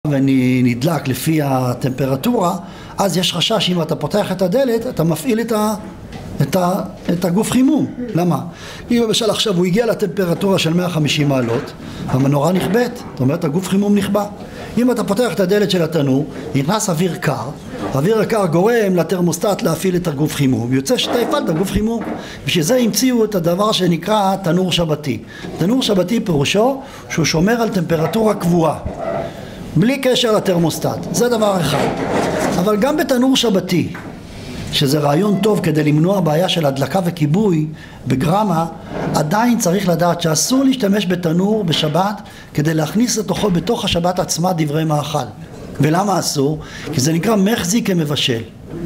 ונדלק לפי הטמפרטורה, אז יש חשש אם אתה פותח את הדלת, אתה מפעיל את הגוף חימום. למה? אם למשל עכשיו הוא הגיע לטמפרטורה של 150 מעלות, המנורה נכבאת, זאת אומרת הגוף חימום נכבה. אם אתה פותח את הדלת של התנור, נכנס אוויר קר, האוויר הקר גורם לתרמוסטט להפעיל את הגוף חימום, יוצא שאתה הפעלת גוף חימום. בשביל זה המציאו את הדבר שנקרא תנור שבתי. תנור שבתי פירושו שהוא שומר על טמפרטורה קבועה, בלי קשר לתרמוסטט, זה דבר אחד. אבל גם בתנור שבתי, שזה רעיון טוב כדי למנוע בעיה של הדלקה וכיבוי בגרמה, עדיין צריך לדעת שאסור להשתמש בתנור בשבת כדי להכניס לתוכו בתוך השבת עצמה דברי מאכל. ולמה אסור? כי זה נקרא מחזיק כמבשל.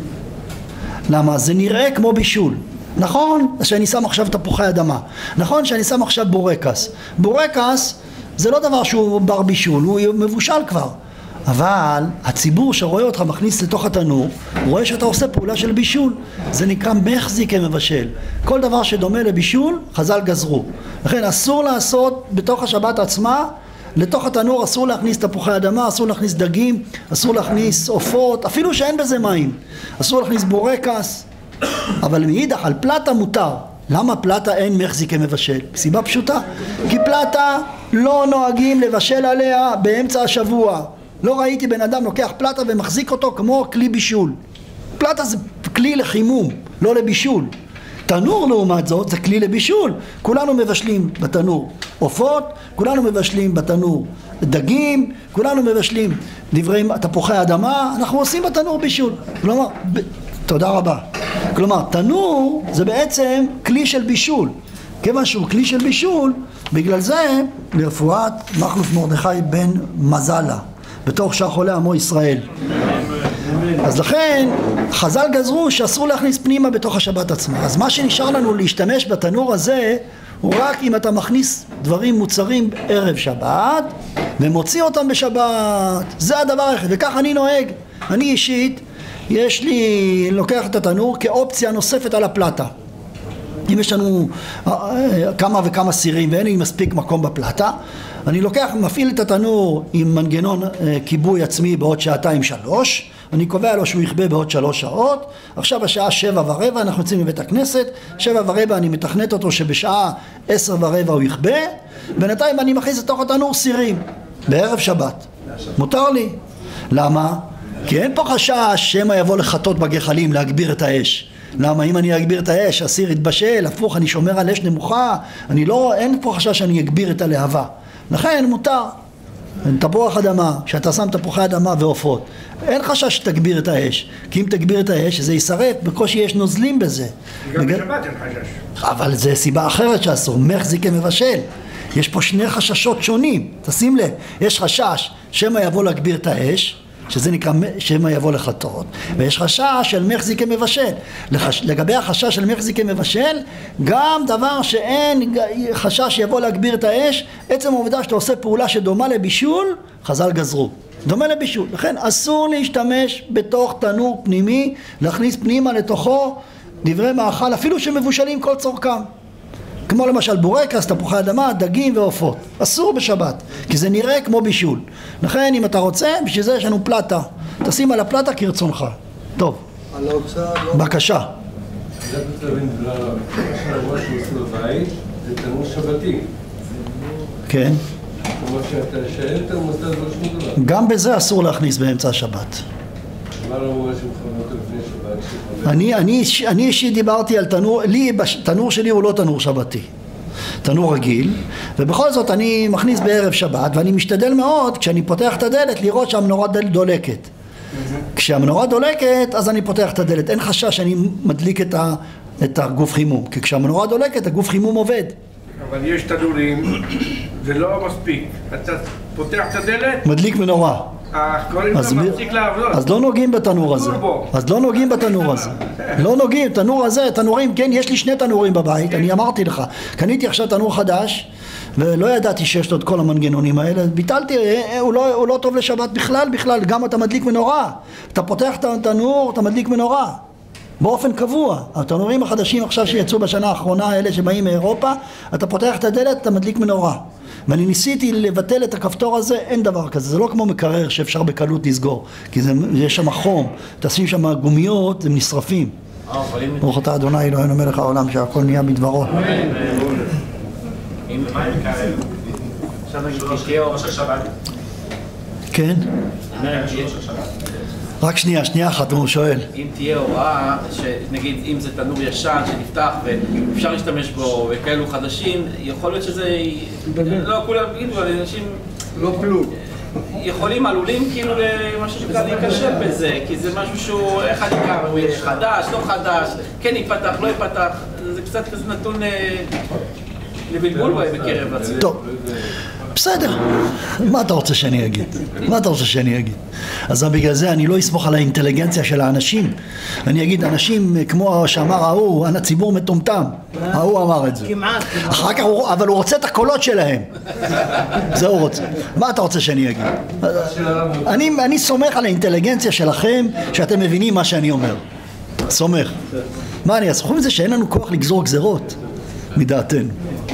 למה? זה נראה כמו בישול. נכון שאני שם עכשיו תפוחי אדמה, נכון שאני שם עכשיו בורקס. בורקס זה לא דבר שהוא בר בישול, הוא מבושל כבר. אבל הציבור שרואה אותך מכניס לתוך התנור, הוא רואה שאתה עושה פעולה של בישול. זה נקרא מחזיק כמבשל. כל דבר שדומה לבישול, חז"ל גזרו. לכן אסור לעשות בתוך השבת עצמה, לתוך התנור אסור להכניס תפוחי אדמה, אסור להכניס דגים, אסור להכניס עופות, אפילו שאין בזה מים. אסור להכניס בורקס. אבל מאידך על פלטה מותר. למה פלטה אין מחזיק כמבשל? סיבה פשוטה, כי פלטה לא נוהגים לבשל עליה באמצע השבוע. לא ראיתי בן אדם לוקח פלטה ומחזיק אותו כמו כלי בישול. פלטה זה כלי לחימום, לא לבישול. תנור לעומת זאת זה כלי לבישול. כולנו מבשלים בתנור עופות, כולנו מבשלים בתנור דגים, כולנו מבשלים דברי תפוחי אדמה, אנחנו עושים בתנור בישול. כלומר, תודה רבה. כלומר, תנור זה בעצם כלי של בישול. כיוון שהוא כלי של בישול, בגלל זה לרפואת מכלוף מרדכי בן מזלה, בתוך שחולי עמו ישראל. אז לכן חז"ל גזרו שאסור להכניס פנימה בתוך השבת עצמה. אז מה שנשאר לנו להשתמש בתנור הזה הוא רק אם אתה מכניס דברים מוצרים ערב שבת ומוציא אותם בשבת. זה הדבר היחיד, וכך אני נוהג. אני אישית יש לי, לוקח את התנור כאופציה נוספת על הפלטה. אם יש לנו כמה וכמה סירים ואין לי מספיק מקום בפלטה, אני לוקח, מפעיל את התנור עם מנגנון כיבוי עצמי בעוד 2-3, אני קובע לו שהוא יכבה בעוד 3 שעות. עכשיו השעה 7:15, אנחנו יוצאים מבית הכנסת, 7:15 אני מתכנת אותו שבשעה 10:15 הוא יכבה, בינתיים אני מכניס לתוך התנור סירים בערב שבת. מותר לי. למה? כי אין פה חשש שמא יבוא לחטות בגחלים להגביר את האש. למה? אם אני אגביר את האש, הסיר יתבשל, הפוך, אני שומר על אש נמוכה, אין פה חשש שאני אגביר את הלהבה. לכן מותר. תפוח אדמה, כשאתה שם תפוחי אדמה ועופות, אין חשש שתגביר את האש, כי אם תגביר את האש זה יישרף, בקושי יש נוזלים בזה. גם בשבת אין חשש. אבל זה סיבה אחרת שאסור, מחזיק כמבשל. יש פה שני חששות שונים, תשים לב, יש חשש שמא יבוא להגביר את האש, שזה נקרא שמא יבוא לחטות, ויש חשש של מחזיק כמבשל. לגבי החשש של מחזיק כמבשל, גם דבר שאין חשש שיבוא להגביר את האש, עצם העובדה שאתה עושה פעולה שדומה לבישול, חז"ל גזרו, דומה לבישול. לכן אסור להשתמש בתוך תנור פנימי, להכניס פנימה לתוכו דברי מאכל, אפילו שמבושלים כל צורכם, כמו למשל בורקס, תפוחי אדמה, דגים ועופות. אסור בשבת, כי זה נראה כמו בישול. לכן אם אתה רוצה, בשביל זה יש לנו פלטה. תשים על הפלטה כרצונך. טוב. בבקשה. זה בצלבים בגלל מה שעושים בבית, זה תנור שבתי. כן. כמו שאין תרמוסטט לא שום דבר. גם בזה אסור להכניס באמצע השבת. מה לא אומר שמכונות לפני שבת? אני אישית דיברתי על תנור, תנור שלי הוא לא תנור שבתי, תנור רגיל, ובכל זאת אני מכניס בערב שבת, ואני משתדל מאוד כשאני פותח את הדלת לראות שהמנורה דולקת. כשהמנורה דולקת אז אני פותח את הדלת, אין חשש שאני מדליק את הגוף חימום, כי כשהמנורה דולקת הגוף חימום עובד. אבל יש תנורים, זה לא מספיק, אתה פותח את הדלת, מדליק מנורה, אז לא נוגעים בתנור הזה. אז לא נוגעים בתנור הזה. לא נוגעים, תנור הזה, תנורים, כן, יש לי 2 תנורים בבית, אני אמרתי לך. קניתי עכשיו תנור חדש, ולא ידעתי שיש לו את כל המנגנונים האלה, ביטלתי, הוא לא טוב לשבת בכלל, גם אתה מדליק מנורה. אתה פותח את התנור, אתה מדליק מנורה. באופן קבוע. התנורים החדשים עכשיו שיצאו בשנה האחרונה, האלה שבאים מאירופה, אתה פותח את הדלת, אתה מדליק מנורה. ואני ניסיתי לבטל את הכפתור הזה, אין דבר כזה, זה לא כמו מקרר שאפשר בקלות לסגור, כי יש שם חום, תשים שם גומיות, הם נשרפים. ברוך אתה אדוני אלוהינו מלך העולם שהכל נהיה בדברו. אם מה מקרר? עכשיו נגיד תהיה אור של שבת. כן? רק שנייה אחת, הוא שואל. אם תהיה הוראה, שנגיד אם זה תנור ישן שנפתח ואפשר להשתמש בו וכאלו חדשים, יכול להיות שזה... לא, כולם יגידו, אנשים... לא פלוג. יכולים, עלולים כאילו למשהו שנקרא להיקשב בזה, כי זה משהו שהוא, איך אני קרא, הוא יהיה חדש, לא חדש, כן ייפתח, לא ייפתח, זה קצת כזה נתון לבלבול בקרב הציבור. טוב. בסדר, מה אתה רוצה שאני אגיד? אז בגלל זה אני לא אסמוך על האינטליגנציה של האנשים. אני אגיד, אנשים כמו שאמר ההוא, הציבור מטומטם, ההוא אמר את זה. אחר כך, אבל הוא רוצה את הקולות שלהם. זה הוא רוצה. מה אתה רוצה שאני אגיד? אני סומך על האינטליגנציה שלכם, שאתם מבינים מה שאני אומר. סומך. מה אני אסמוך מזה שאין לנו כוח לגזור גזרות מדעתנו.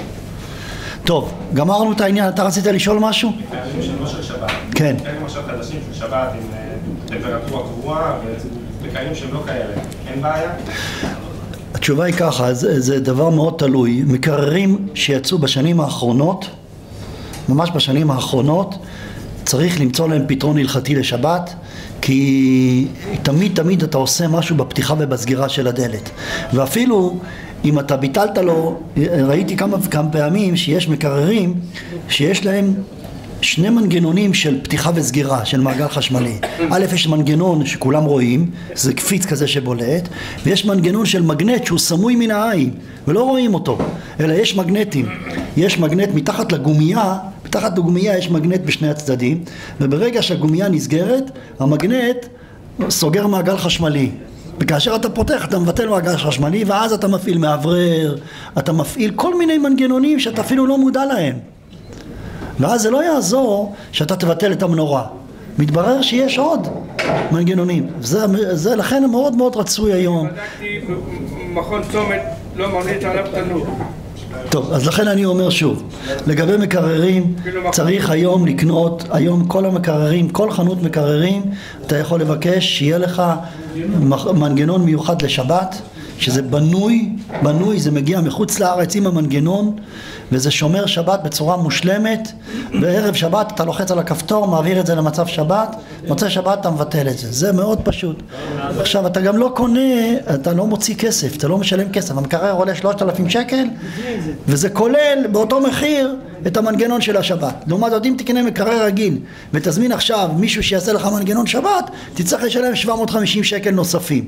טוב, גמרנו את העניין, אתה רצית לשאול משהו? קיימים שהם לא של שבת. כן. קיימים עכשיו חדשים של שבת עם טמפרטורה קבועה וקיימים שהם לא כאלה. אין בעיה? התשובה היא ככה, זה דבר מאוד תלוי. מקררים שיצאו בשנים האחרונות, ממש בשנים האחרונות, צריך למצוא להם פתרון הלכתי לשבת, כי תמיד אתה עושה משהו בפתיחה ובסגירה של הדלת. ואפילו אם אתה ביטלת לו, ראיתי כמה פעמים שיש מקררים שיש להם שני מנגנונים של פתיחה וסגירה של מעגל חשמלי. א', יש מנגנון שכולם רואים, זה קפיץ כזה שבולט, ויש מנגנון של מגנט שהוא סמוי מן העין ולא רואים אותו, אלא יש מגנטים. יש מגנט מתחת לגומייה, מתחת לגומייה יש מגנט בשני הצדדים, וברגע שהגומייה נסגרת, המגנט סוגר מעגל חשמלי. וכאשר אתה פותח, אתה מבטל מעגל חשמלי, ואז אתה מפעיל מאוורר, אתה מפעיל כל מיני מנגנונים שאתה אפילו לא מודע להם. ואז זה לא יעזור שאתה תבטל את המנורה. מתברר שיש עוד מנגנונים. זה לכן מאוד מאוד רצוי היום. בדקתי, מכון צומת לא ממליץ עליו תנור. טוב, אז לכן אני אומר שוב, לגבי מקררים, צריך היום לקנות, היום כל המקררים, כל חנות מקררים, אתה יכול לבקש שיהיה לך מנגנון מיוחד לשבת, שזה בנוי, זה מגיע מחוץ לארץ עם המנגנון, וזה שומר שבת בצורה מושלמת, בערב שבת אתה לוחץ על הכפתור, מעביר את זה למצב שבת, מוצא שבת אתה מבטל את זה, זה מאוד פשוט. עכשיו אתה גם לא קונה, אתה לא מוציא כסף, אתה לא משלם כסף, המקרר עולה 3,000 שקל, וזה כולל באותו מחיר את המנגנון של השבת. לעומת זאת, אם תקנה מקרר רגיל, ותזמין עכשיו מישהו שיעשה לך מנגנון שבת, תצטרך לשלם 750 שקל נוספים.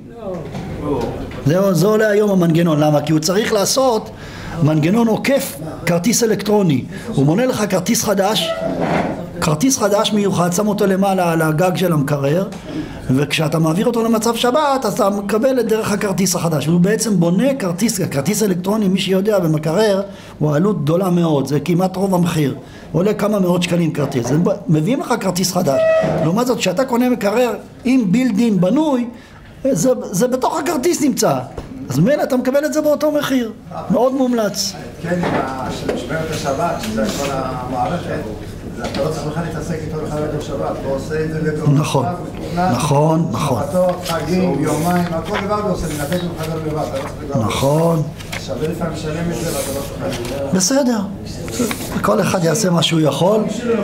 זה עולה היום המנגנון, למה? כי הוא צריך לעשות מנגנון עוקף כרטיס אלקטרוני. הוא מונה לך כרטיס חדש מיוחד, שם אותו למעלה על הגג של המקרר, וכשאתה מעביר אותו למצב שבת, אז אתה מקבל את דרך הכרטיס החדש. הוא בעצם בונה כרטיס אלקטרוני, מי שיודע במקרר, הוא עלות גדולה מאוד, זה כמעט רוב המחיר. עולה כמה מאות שקלים כרטיס. מביאים לך כרטיס חדש. לעומת זאת, כשאתה קונה מקרר עם בילדין בנוי, זה בתוך הכרטיס נמצא, אז ממילא אתה מקבל את זה באותו מחיר, מאוד מומלץ. כן, שומר את השבת, שזה כל המערכת, אתה לא צריך בכלל להתעסק איתו בכלל ערב שבת, הוא עושה את זה לבד. נכון. שבתו, חגים, יומיים, הכל לבד הוא עושה, מנתק ומחדר לבד, אתה לא צריך לבד. נכון. שווה לפעמים לשלם את זה ואתה לא צריך. בסדר, כל אחד יעשה מה שהוא יכול.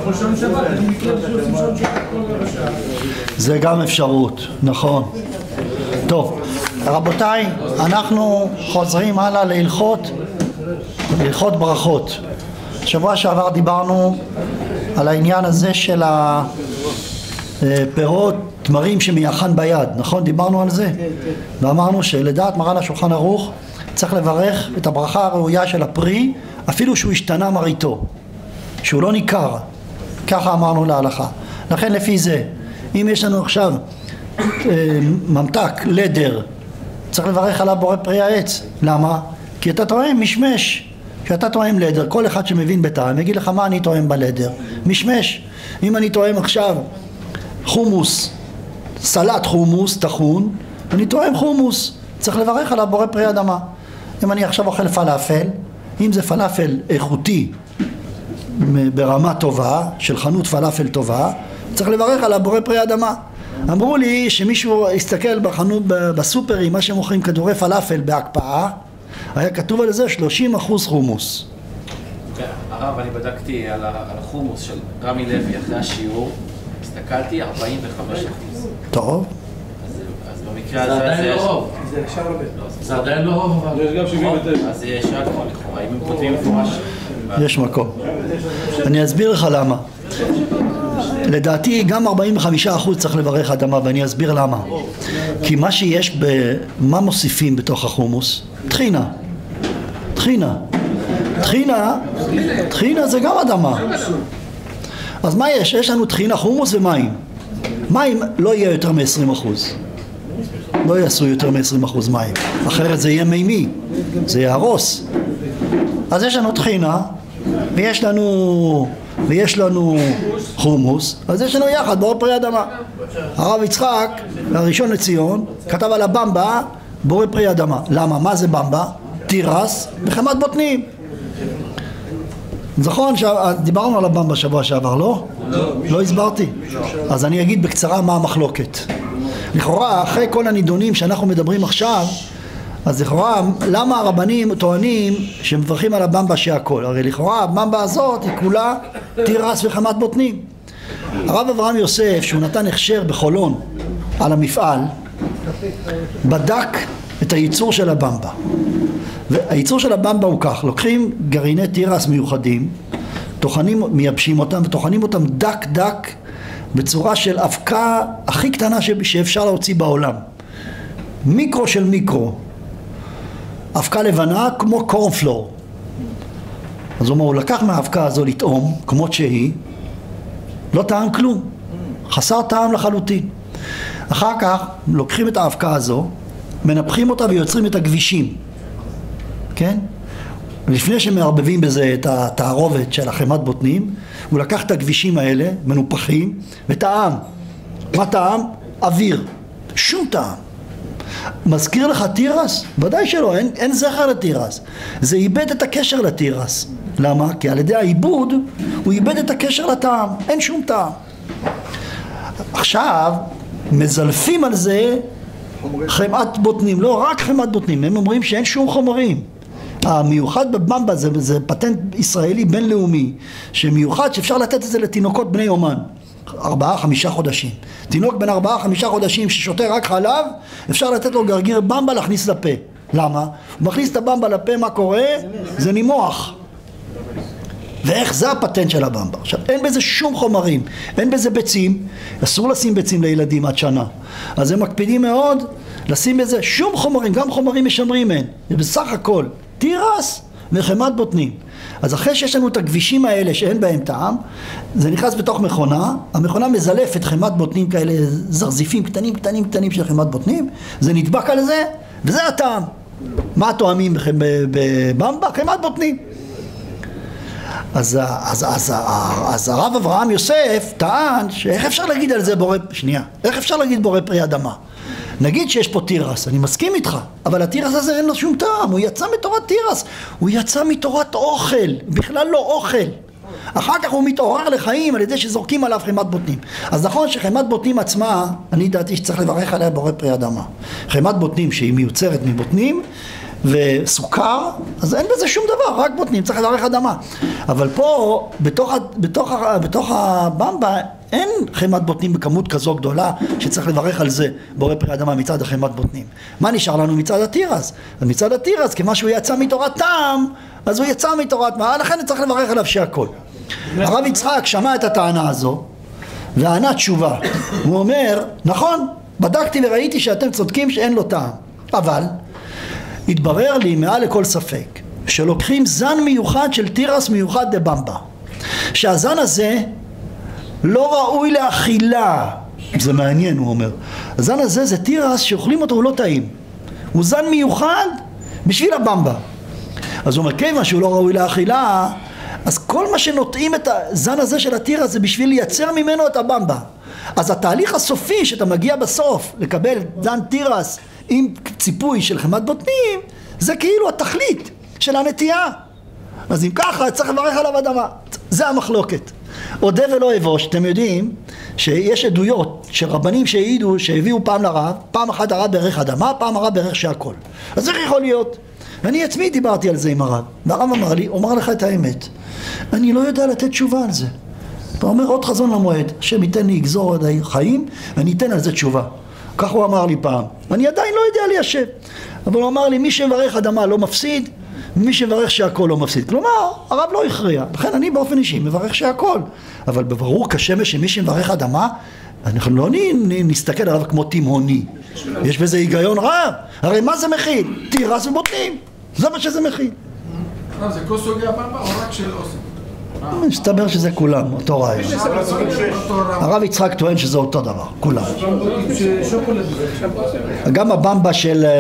זה גם אפשרות, נכון. טוב, רבותיי, אנחנו חוזרים הלאה להלכות ברכות. שבוע שעבר דיברנו על העניין הזה של הפירות, תמרים שמייחן ביד, נכון? דיברנו על זה? ואמרנו שלדעת מרן השולחן ערוך צריך לברך את הברכה הראויה של הפרי, אפילו שהוא השתנה מראיתו, שהוא לא ניכר. ככה אמרנו להלכה. לכן לפי זה, אם יש לנו עכשיו ממתק, לדר, צריך לברך עליו בורא פרי העץ. למה? כי אתה טועם משמש. כשאתה טועם לדר, כל אחד שמבין בטעם יגיד לך מה אני טועם בלדר, משמש. אם אני טועם עכשיו חומוס, סלט חומוס טחון, אני טועם חומוס, צריך לברך עליו בורא פרי אדמה. אם אני עכשיו אוכל פלאפל, אם זה פלאפל איכותי ברמה טובה, של חנות פלאפל טובה, צריך לברך על הבורא פרי אדמה. אמרו לי שמישהו הסתכל בחנות, בסופרים, מה שמוכרים כדורי פלאפל בהקפאה, היה כתוב על זה 30% חומוס. הרב, אני בדקתי על החומוס של רמי לוי אחרי השיעור, הסתכלתי 45%. טוב. אז במקרה הזה... זה עדיין לא רוב. זה עדיין לא רוב, אבל... יש גם 79. אז יש רק כמו לכאורה, אם הם כותבים מפורש... יש מקום. אני אסביר לך למה. לדעתי גם 45% צריך לברך אדמה, ואני אסביר למה. כי מה שיש מה מוסיפים בתוך החומוס? טחינה. טחינה זה גם אדמה. אז מה יש? יש לנו טחינה, חומוס ומים. מים לא יהיה יותר מ-20%. לא יעשו יותר מ-20% מים. אחרת זה יהיה מימי. זה יהרוס. אז יש לנו טחינה, ויש לנו חומוס, אז יש לנו יחד בורא פרי אדמה. הרב יצחק, הראשון לציון, כתב על הבמבה בורא פרי אדמה. למה? מה זה במבה? תירס וחמת בוטנים. נכון, דיברנו על הבמבה שבוע שעבר, לא? לא הסברתי. אז אני אגיד בקצרה מה המחלוקת. לכאורה, אחרי כל הנידונים שאנחנו מדברים עכשיו, אז לכאורה, למה הרבנים טוענים שמברכים על הבמבה שהכל? הרי לכאורה הבמבה הזאת היא כולה תירס וחמת בוטנים. הרב אברהם יוסף, שהוא נתן הכשר בחולון על המפעל, בדק את הייצור של הבמבה. והייצור של הבמבה הוא כך, לוקחים גרעיני תירס מיוחדים, מייבשים אותם וטוחנים אותם דק דק בצורה של אבקה הכי קטנה שאפשר להוציא בעולם. מיקרו של מיקרו. אבקה לבנה כמו קורנפלור. אז הוא לקח מהאבקה הזו לטעום כמות שהיא, לא טעם כלום, חסר טעם לחלוטין. אחר כך לוקחים את האבקה הזו, מנפחים אותה ויוצרים את הכבישים, כן? לפני שמערבבים בזה את התערובת של החמת בוטנים, הוא לקח את הכבישים האלה מנופחים וטעם. מה טעם? אוויר, שום טעם. מזכיר לך תירס? ודאי שלא, אין זכר לתירס. זה איבד את הקשר לתירס. למה? כי על ידי העיבוד הוא איבד את הקשר לטעם, אין שום טעם. עכשיו מזלפים על זה חמת בוטנים, לא רק חמת בוטנים, הם אומרים שאין שום חומרים. המיוחד בבמבה זה פטנט ישראלי בינלאומי, שמיוחד שאפשר לתת את זה לתינוקות בני יומן. 4-5 חודשים. תינוק בין 4-5 חודשים ששותה רק חלב, אפשר לתת לו גרגיר במבה להכניס לפה. למה? הוא מכניס את הבמבה לפה, מה קורה? זה נימוח. ואיך זה הפטנט של הבמבה? עכשיו, אין בזה שום חומרים, אין בזה ביצים, אסור לשים ביצים לילדים עד שנה. אז הם מקפידים מאוד לשים בזה שום חומרים, גם חומרים משמרים אין. זה בסך הכל תירס וחמת בוטנים. אז אחרי שיש לנו את הכבישים האלה שאין בהם טעם, זה נכנס בתוך מכונה, המכונה מזלפת חמת בוטנים כאלה, זרזיפים קטנים של חמת בוטנים, זה נדבק על זה, וזה הטעם. מה טועמים בבמבה? חמת בוטנים. אז הרב אברהם יוסף טען שאיך אפשר להגיד על זה איך אפשר להגיד בורא פרי אדמה? נגיד שיש פה תירס, אני מסכים איתך, אבל התירס הזה אין לו שום טעם, הוא יצא מתורת תירס, הוא יצא מתורת אוכל, בכלל לא אוכל. אחר כך הוא מתעורר לחיים על ידי שזורקים עליו חמת בוטנים. אז נכון שחמת בוטנים עצמה, אני דעתי שצריך לברך עליה בורא פרי אדמה. חמת בוטנים שהיא מיוצרת מבוטנים וסוכר, אז אין בזה שום דבר, רק בוטנים, צריך לברך אדמה. אבל פה, בתוך הבמבה, אין חמת בוטנים בכמות כזו גדולה שצריך לברך על זה בורא פרי אדמה מצד החמת בוטנים. מה נשאר לנו מצד התירס? מצד התירס, כמה שהוא יצא מתורת טעם, אז הוא יצא מתורת מה, לכן צריך לברך עליו שהכל. הרב יצחק שמע את הטענה הזו וענה תשובה. הוא אומר, נכון, בדקתי וראיתי שאתם צודקים שאין לו טעם, אבל התברר לי מעל לכל ספק שלוקחים זן מיוחד של תירס מיוחד דבמבה, שהזן הזה לא ראוי לאכילה. זה מעניין, הוא אומר. הזן הזה זה תירס שאוכלים אותו, הוא לא טעים, הוא זן מיוחד בשביל הבמבה. אז הוא אומר, כיוון שהוא לא ראוי לאכילה, אז כל מה שנוטעים את הזן הזה של התירס זה בשביל לייצר ממנו את הבמבה. אז התהליך הסופי שאתה מגיע בסוף לקבל זן תירס עם ציפוי של חמת בוטנים, זה כאילו התכלית של הנטייה. אז אם ככה צריך לברך עליו אדמה. זה המחלוקת. אודה ולא אבוש. אתם יודעים שיש עדויות של רבנים שהעידו, שהביאו פעם לרב, פעם אחת הרב ברך אדמה, פעם הרב ברך שהכל. אז איך יכול להיות? אני עצמי דיברתי על זה עם הרב, והרב אמר לי, אומר לך את האמת, אני לא יודע לתת תשובה על זה. אתה אומר עוד חזון למועד, השם ייתן לי יגזור עד החיים, ואני אתן על זה תשובה. כך הוא אמר לי פעם. אני עדיין לא יודע ליישב. אבל הוא אמר לי, מי שמברך אדמה לא מפסיד, ומי שמברך שהכל לא מפסיד. כלומר, הרב לא הכריע. לכן אני באופן אישי מברך שהכל. אבל בברור כשמש שמי שמברך אדמה, אנחנו לא נסתכל עליו כמו תימהוני. יש בזה היגיון רב. הרי מה זה מכיל? תירס ובוטנים. זה מה שזה מכיל. זה כל סוגי הבמבה או רק של אוסם? מסתבר שזה כולם, אותו רעיון. הרב יצחק טוען שזה אותו דבר, כולם. גם הבמבה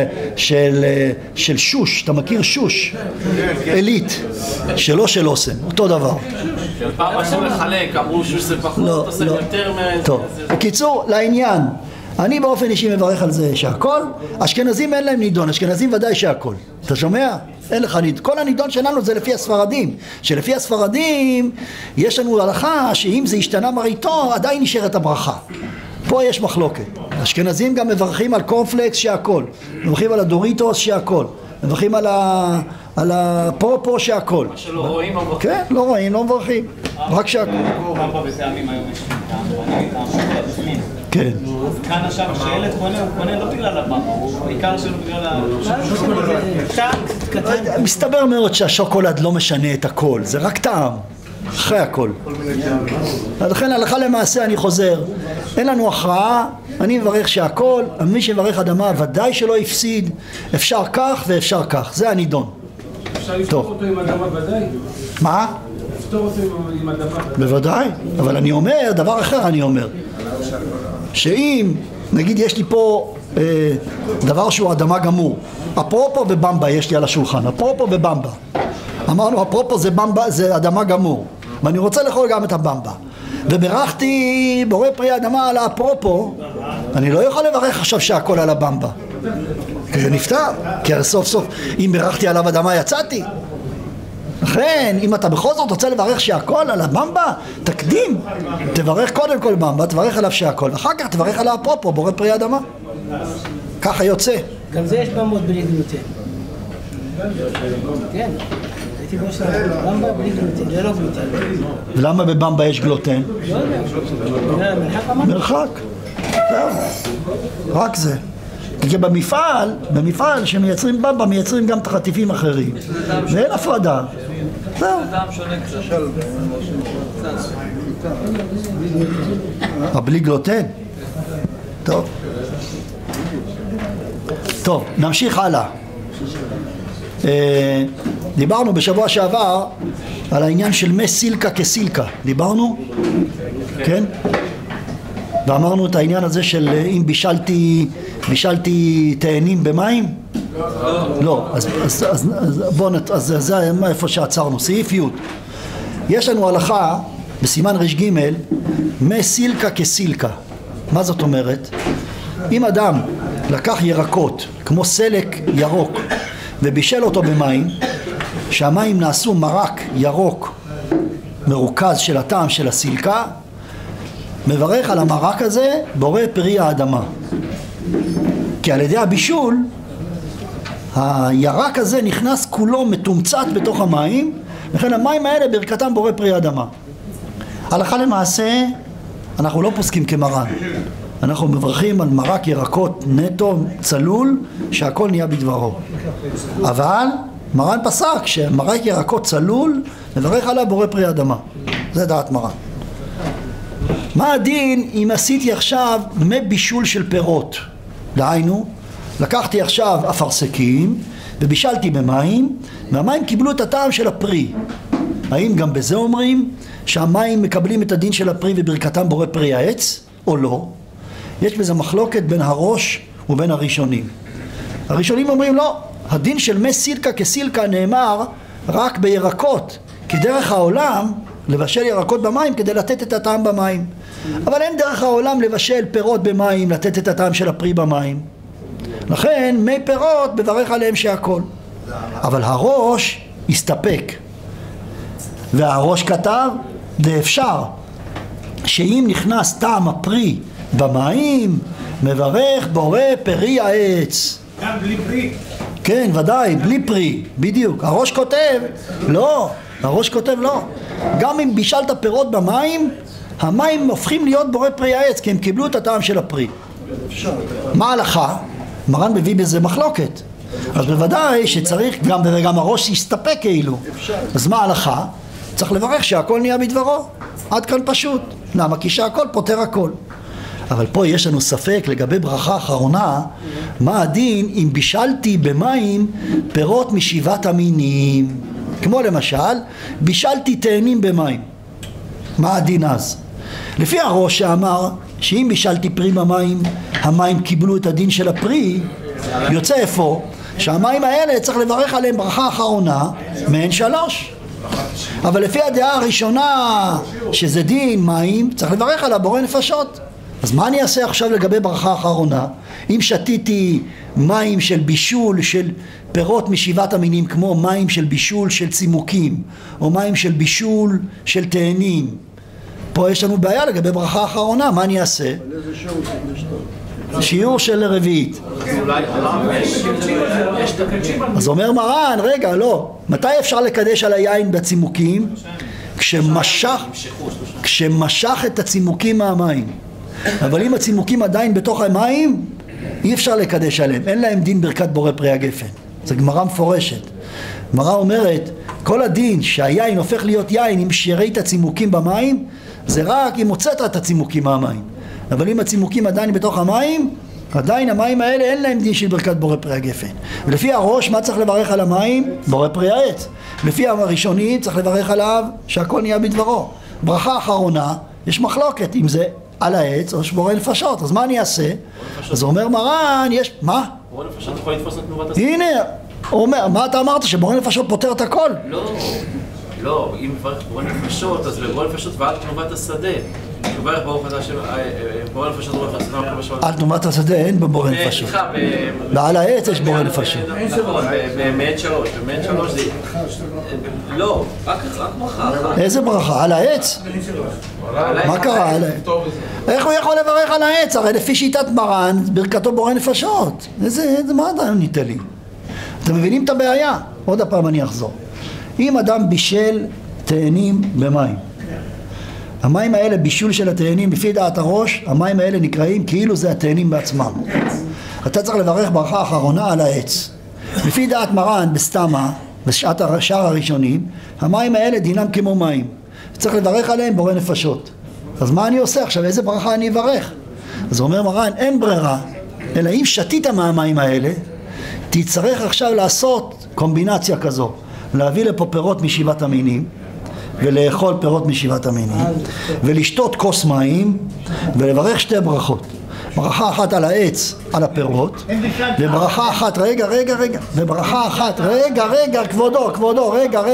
של שוש, אתה מכיר שוש? עילית, שלא של אוסם, אותו דבר. פעם עשו לחלק, אמרו שוש זה פחות, אוסם יותר מזה. טוב, בקיצור, לעניין, אני באופן אישי מברך על זה שהכל, אשכנזים אין להם נידון, אשכנזים ודאי שהכל. אתה שומע? אין לך נידון. כל הנידון שלנו זה לפי הספרדים. שלפי הספרדים יש לנו הלכה שאם זה השתנה מראיתו עדיין נשארת הברכה. פה יש מחלוקת. אשכנזים גם מברכים על קורנפלקס שהכל. מברכים על הדוריטוס שהכל. מברכים על הפופו שהכל. מה שלא רואים לא מברכים. כן, לא רואים, לא מברכים. רק שהכל. במבה בטעמים היום יש טעם, בפנים. כן. אז כאן עכשיו שהילד קונה, הוא קונה לא בגלל הבמבה, הוא בעיקר שלו בגלל טעם קטן. מסתבר מאוד שהשוקולד לא משנה את הכל, זה רק טעם, אחרי הכל. לכן הלכה למעשה אני חוזר, אין לנו הכרעה, אני מברך שהכל, מי שמברך אדמה ודאי שלא יפסיד, אפשר כך ואפשר כך, זה הנידון. אפשר לפתור אותו עם אדמה ודאי? מה? לפתור אותו עם אדמה ודאי? בוודאי, אבל אני אומר, דבר אחר אני אומר, שאם, נגיד יש לי פה דבר שהוא אדמה גמור, אפרופו ובמבה יש לי על השולחן, אפרופו ובמבה, אמרנו אפרופו זה במבה, זה אדמה גמור, ואני רוצה לאכול גם את הבמבה, וברכתי בורא פרי האדמה על האפרופו, אני לא יכול לברך עכשיו שהכל על הבמבה, כי זה נפטר, כי סוף סוף אם ברכתי עליו אדמה יצאתי. לכן, אם אתה בכל זאת רוצה לברך שהכל על הבמבה, תקדים, תברך קודם כל במבה, תברך עליו שהכל, ואחר כך תברך על האפרופו, בורא פרי האדמה. ככה יוצא. גם זה יש במבות בלי גלוטן. כן, הייתי בוש במבה בלי גלוטן, זה לא גלוטן. ולמה בבמבה יש גלוטן? לא יודע, מרחק אמרנו? מרחק, רק זה. כי במפעל שמייצרים במבה, מייצרים גם תחטיפים אחרים. ואין הפרדה. זהו. בלי גלוטן. טוב. טוב, נמשיך הלאה. דיברנו בשבוע שעבר על העניין של מי סילקה כסילקה. דיברנו? כן? ואמרנו את העניין הזה של אם בישלתי תאנים במים? לא. אז זה איפה שעצרנו. סעיף י'. יש לנו הלכה בסימן ר"ג מי סילקה כסילקה. מה זאת אומרת? אם אדם לקח ירקות כמו סלק ירוק ובישל אותו במים, שהמים נעשו מרק ירוק מרוכז של הטעם של הסילקה, מברך על המרק הזה בורא פרי האדמה, כי על ידי הבישול הירק הזה נכנס כולו מתומצת בתוך המים, לכן המים האלה ברכתם בורא פרי האדמה. הלכה למעשה אנחנו לא פוסקים כמרן, אנחנו מברכים על מרק ירקות נטו צלול שהכל נהיה בדברו, אבל מרן פסק שמרק ירקות צלול מברך עליו בורא פרי האדמה. זה דעת מרן. מה הדין אם עשיתי עכשיו מי בישול של פירות? דהיינו, לקחתי עכשיו אפרסקים ובישלתי במים, והמים קיבלו את הטעם של הפרי. האם גם בזה אומרים שהמים מקבלים את הדין של הפרי וברכתם בורא פרי העץ, או לא? יש בזה מחלוקת בין הראש ובין הראשונים. הראשונים אומרים לא, הדין של מי סילקה כסילקה נאמר רק בירקות, כי דרך העולם לבשל ירקות במים כדי לתת את הטעם במים, אבל אין דרך העולם לבשל פירות במים לתת את הטעם של הפרי במים. לכן מי פירות בברך עליהם שהכל, אבל הראש הסתפק והראש כתב, ואפשר שאם נכנס טעם הפרי במים, מברך בורא פרי העץ. גם בלי פרי. כן, ודאי, בלי פרי, בדיוק. הראש כותב, לא, הראש כותב לא. גם אם בישלת פירות במים, המים הופכים להיות בורא פרי העץ, כי הם קיבלו את הטעם של הפרי. מה ההלכה? מרן מביא בזה מחלוקת. אז בוודאי שצריך, גם הראש יסתפק כאילו. אז מה ההלכה? צריך לברך שהכל נהיה בדברו. עד כאן פשוט. למה? כי שהכל פותר הכל. אבל פה יש לנו ספק לגבי ברכה אחרונה, מה הדין אם בישלתי במים פירות משבעת המינים. כמו למשל, בישלתי תאנים במים. מה הדין אז? לפי הראש שאמר שאם בישלתי פרי במים, המים קיבלו את הדין של הפרי, יוצא איפה? שהמים האלה צריך לברך עליהם ברכה אחרונה מעין 3. אבל לפי הדעה הראשונה שזה דין מים, צריך לברך על הבורא נפשות. אז מה אני אעשה עכשיו לגבי ברכה אחרונה? אם שתיתי מים של בישול של פירות משבעת המינים, כמו מים של בישול של צימוקים, או מים של בישול של תאנים, פה יש לנו בעיה לגבי ברכה אחרונה, מה אני אעשה? שיעור של רביעית. אומר מרן, רגע, לא. מתי אפשר לקדש על היין בצימוקים? כשמשך את הצימוקים מהמים. אבל אם הצימוקים עדיין בתוך המים, אי אפשר לקדש עליהם. אין להם דין ברכת בורא פרי הגפן. זו גמרא מפורשת. גמרא אומרת, כל הדין שהיין הופך להיות יין עם שירי את הצימוקים במים, זה רק אם הוצאת את הצימוקים מהמים. אבל אם הצימוקים עדיין בתוך המים, עדיין המים האלה אין להם דין של ברכת בורא פרי הגפן. ולפי הראש, מה צריך לברך על המים? בורא פרי העץ. לפי הראשונים צריך לברך עליו שהכל נהיה בדברו. ברכה אחרונה, יש מחלוקת אם זה על העץ או שבורא נפשות. אז מה אני אעשה? אז אומר מרן, יש... מה? בורא נפשות יכול לתפוס את תנובת השדה. הנה, הוא אומר, מה אתה אמרת? שבורא נפשות פותר את הכל? לא, אם מברך בורא נפשות, אז בבורא נפשות ועד תנובת השדה. מברך בורא נפשות בורא נפשות. על תנובת השדה אין בבורא נפשות. ועל העץ יש בורא נפשות. נכון, במעט 3. במעט 3 זה... לא, רק ברכה אחת. איזה ברכה? על העץ? מה קרה על העץ? איך הוא יכול לברך על העץ? הרי לפי שיטת מרן, ברכתו בורא נפשות. מה אתה ניתן לי? אתם מבינים את הבעיה? עוד הפעם אני אחזור. אם אדם בישל תאנים במים, המים האלה, בישול של התאנים, לפי דעת הראש, המים האלה נקראים כאילו זה התאנים בעצמם. אתה צריך לברך ברכה אחרונה על העץ. לפי דעת מרן בסתמה, בשעת השאר הראשונים, המים האלה דינם כמו מים. צריך לברך עליהם בורא נפשות. אז מה אני עושה עכשיו? איזה ברכה אני אברך? אז אומר מרן, אין ברירה, אלא אם שתית מהמים האלה, תצטרך עכשיו לעשות קומבינציה כזו. להביא לפה פירות משבעת המינים ולאכול פירות משבעת המינים ולשתות כוס מים ולברך שתי ברכות. ברכה אחת על העץ, על הפירות, וברכה אחת, וברכה אחת, כבודו,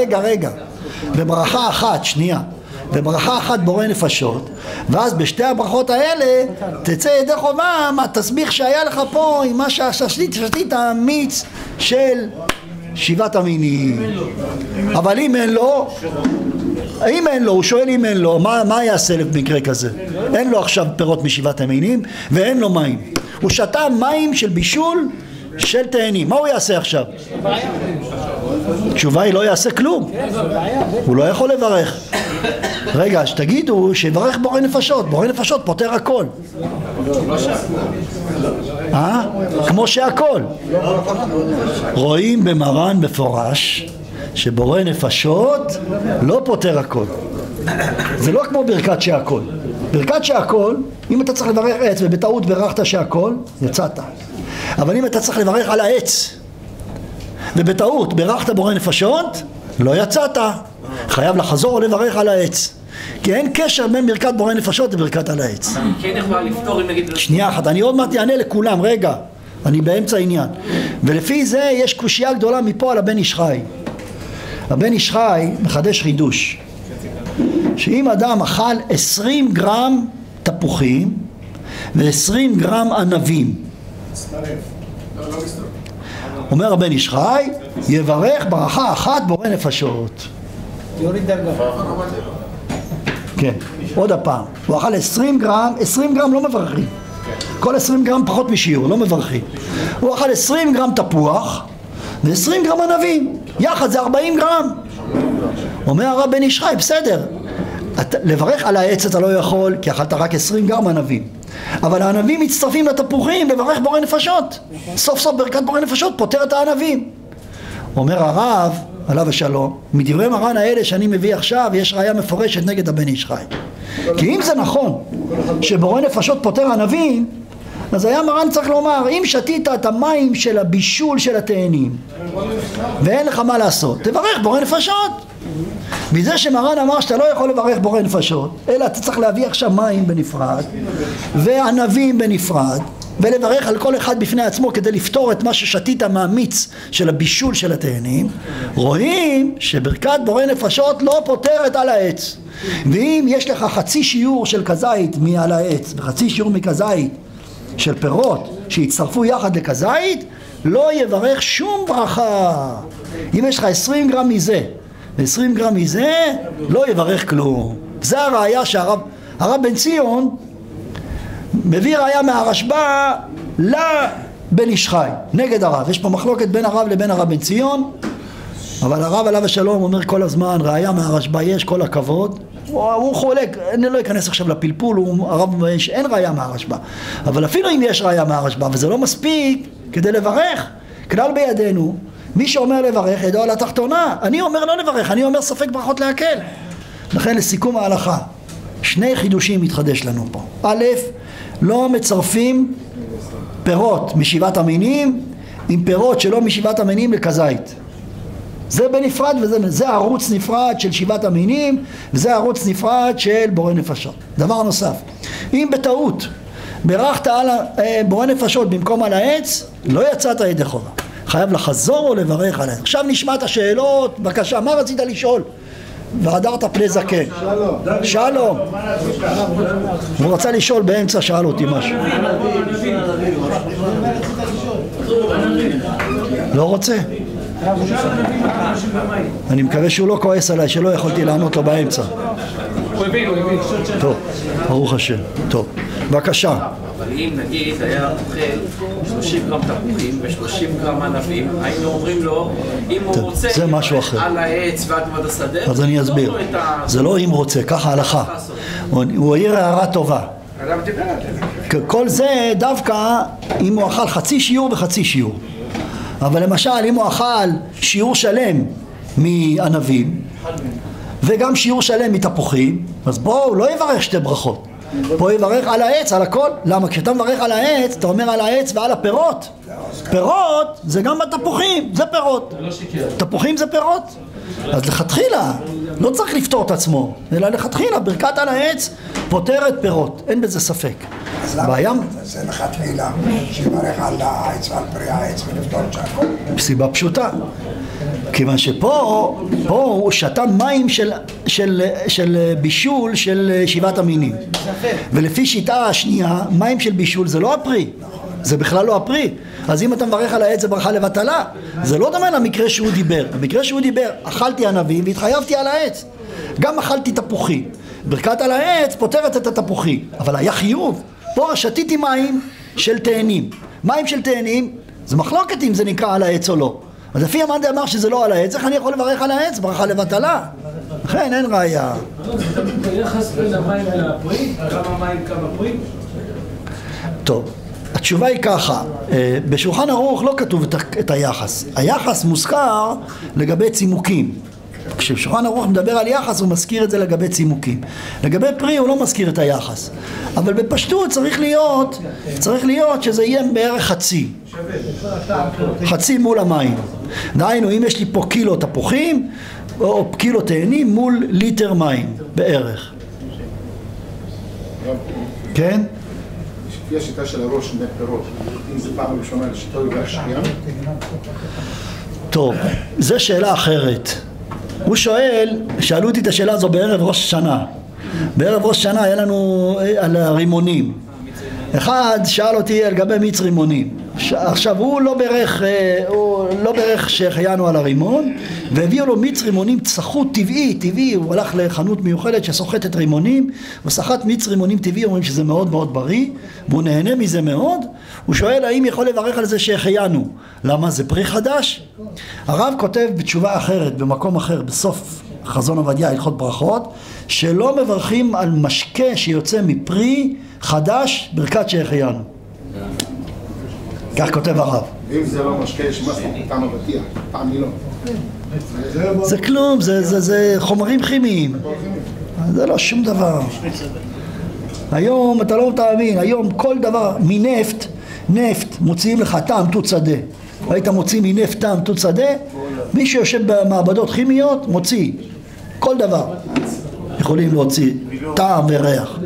וברכה אחת, שנייה, וברכה אחת בורא נפשות, ואז בשתי הברכות האלה תצא ידי חובה מהתסביך שהיה לך פה עם מה ששתית המיץ של שבעת המינים. אבל אם אין לו, הוא שואל אם אין לו, מה יעשה במקרה כזה? אין לו עכשיו פירות משבעת המינים ואין לו מים. הוא שתה מים של בישול של תאנים. מה הוא יעשה עכשיו? תשובה היא לא יעשה כלום. הוא לא יכול לברך. רגע, שתגידו שיברך בורא נפשות. בורא נפשות פותר הכל. כמו שהכל. רואים במרן מפורש שבורא נפשות לא פותר הכל. זה לא כמו ברכת שהכל. ברכת שהכל, אם אתה צריך לברך עץ ובטעות ברכת שהכל, יצאת. אבל אם אתה צריך לברך על העץ ובטעות ברכת בורא נפשות, לא יצאת. חייב לחזור או לברך על העץ. כי אין קשר בין ברכת בורא נפשות לברכת על העץ. כן יכולה לפתור אם נגיד... שנייה אחת, אני עוד מעט אענה לכולם, רגע. אני באמצע העניין. ולפי זה יש קושייה גדולה מפה על הבן איש חי. הבן איש חי מחדש חידוש. שאם אדם אכל 20 גרם תפוחים ו20 גרם ענבים, אומר הבן איש חי, יברך ברכה אחת בורא נפשות. יוריד דרגה. כן, עוד הפעם. הוא אכל 20 גרם לא מברכים. כל 20 גרם פחות משיעור, לא מברכים. הוא אכל 20 גרם תפוח ו20 גרם ענבים. יחד זה 40 גרם. אומר הרב בן איש חי, בסדר. לברך על העץ אתה לא יכול, כי אכלת רק 20 גרם ענבים. אבל הענבים מצטרפים לתפוחים, לברך בורא נפשות. סוף סוף ברכת בורא נפשות פותר את הענבים. אומר הרב, עליו השלום, מדברי מרן האלה שאני מביא עכשיו, יש ראיה מפורשת נגד הבן איש חי. כי אם זה נכון שבורא נפשות פותר ענבים, אז היה מרן צריך לומר, אם שתית את המים של הבישול של התאנים ואין לך מה לעשות, תברך בורא נפשות. מזה שמרן אמר שאתה לא יכול לברך בורא נפשות, אלא אתה צריך להביא עכשיו מים בנפרד וענבים בנפרד ולברך על כל אחד בפני עצמו כדי לפתור את מה ששתית מהמיץ של הבישול של התאנים. רואים שברכת בורא נפשות לא פותרת על העץ. ואם יש לך חצי שיעור של כזית מעל העץ וחצי שיעור מכזית של פירות שהצטרפו יחד לכזית, לא יברך שום ברכה. אם יש לך 20 גרם מזה ו20 גרם מזה, לא יברך כלום. זה הראיה שהרב בן ציון מביא ראיה מהרשב"א לבן איש חי נגד הרב. יש פה מחלוקת בין הרב לבין הרב בן ציון, אבל הרב עליו השלום אומר כל הזמן ראיה מהרשב"א יש, כל הכבוד. הוא חולק, אני לא אכנס עכשיו לפלפול, הרב אין ראיה מהרשב"א, אבל אפילו אם יש ראיה מהרשב"א וזה לא מספיק כדי לברך, כלל בידינו מי שאומר לברך ידו על התחתונה. אני אומר לא לברך, אני אומר ספק ברכות להקל. לכן לסיכום ההלכה, שני חידושים מתחדש לנו פה. א', לא מצרפים פירות משבעת המינים עם פירות שלא משבעת המינים לכזית. זה בנפרד, וזה ערוץ נפרד של שבעת המינים, וזה ערוץ נפרד של בורא נפשות. דבר נוסף, אם בטעות ברכת על בורא נפשות במקום על העץ, לא יצאת ידי חובה. חייב לחזור או לברך על העץ. עכשיו נשמע את השאלות, בבקשה, מה רצית לשאול? והדרת פני זקן. שלום. הוא רצה לשאול באמצע, שאל אותי משהו. לא רוצה? אני מקווה שהוא לא כועס עליי שלא יכולתי לענות לו באמצע. טוב, ברוך השם. טוב, בבקשה. אבל אם נגיד היה אוכל 30 גרם תפוחים ו30 גרם ענבים, היינו אומרים לו, אם הוא רוצה על העץ ועד ועד השדה, אז אני אסביר. זה לא אם רוצה, ככה הלכה. הוא העיר הערה טובה. כל זה דווקא אם הוא אכל חצי שיעור וחצי שיעור. אבל למשל אם הוא אכל שיעור שלם מענבים וגם שיעור שלם מתפוחים, אז בואו לא יברך שתי ברכות. פה יברך על העץ, על הכל. למה? כשאתה מברך על העץ, אתה אומר על העץ ועל הפירות. פירות זה גם בתפוחים, זה פירות. תפוחים זה פירות. אז לכתחילה, לא צריך לפתור את עצמו, אלא לכתחילה, ברכת על העץ פותרת פירות, אין בזה ספק. אז למה זה לכתחילה, שיברך על העץ ועל פרי העץ ולפתור את שהכל? סיבה פשוטה. כיוון שפה הוא שתה מים של בישול של שבעת המינים, ולפי שיטה השנייה מים של בישול זה לא הפרי, זה בכלל לא הפרי. אז אם אתה מברך על העץ זה ברכה לבטלה. זה לא דומה למקרה שהוא דיבר. במקרה שהוא דיבר אכלתי ענבים והתחייבתי על העץ, גם אכלתי תפוחים, ברכת על העץ פותרת את התפוחים, אבל היה חיוב. פה שתיתי מים של תאנים. מים של תאנים זה מחלוקת אם זה נקרא על העץ או לא. אז לפי המאן דאמר שזה לא על העץ, איך אני יכול לברך על העץ? ברכה לבטלה. לכן אין ראיה. זה תמיד ביחס בין המים לפרי? כמה מים כמה פרי? טוב, התשובה היא ככה, בשולחן ערוך לא כתוב את היחס. היחס מוזכר לגבי צימוקים. כששולחן ערוך מדבר על יחס הוא מזכיר את זה לגבי צימוקים. לגבי פרי הוא לא מזכיר את היחס. אבל בפשטות צריך להיות שזה יהיה בערך חצי מול המים. דהיינו, אם יש לי פה קילו תפוחים או קילו תאנים מול ליטר מים בערך. כן? לפי השיטה של הראש שני פירות, אם זה פעם ראשונה לשיטה והשנייה? טוב, זו שאלה אחרת. הוא שואל, שאלו אותי את השאלה הזו בערב ראש שנה. בערב ראש שנה היה לנו על הרימונים. אחד שאל אותי על גבי מיץ רימונים. עכשיו הוא לא ברך שהחיינו על הרימון, והביאו לו מיץ רימונים צחות טבעי, הוא הלך לחנות מיוחדת שסוחטת רימונים, הוא סחט מיץ רימונים טבעי, אומרים שזה מאוד מאוד בריא, והוא נהנה מזה מאוד. הוא שואל האם יכול לברך על זה שהחיינו, למה זה פרי חדש? הרב כותב בתשובה אחרת, במקום אחר, בסוף חזון עובדיה, הלכות ברכות, שלא מברכים על משקה שיוצא מפרי חדש ברכת שהחיינו. כך כותב הרב. ואם זה לא משקה, יש מספיק טעם אבטיח, טעם מילון. זה כלום, זה חומרים כימיים. זה לא שום דבר. היום אתה לא תאמין, היום כל דבר נפט מוציאים לך טעם תות שדה. היית מוציא מנפט טעם תות שדה, מי שיושב במעבדות כימיות מוציא כל דבר. יכולים להוציא טעם וריח.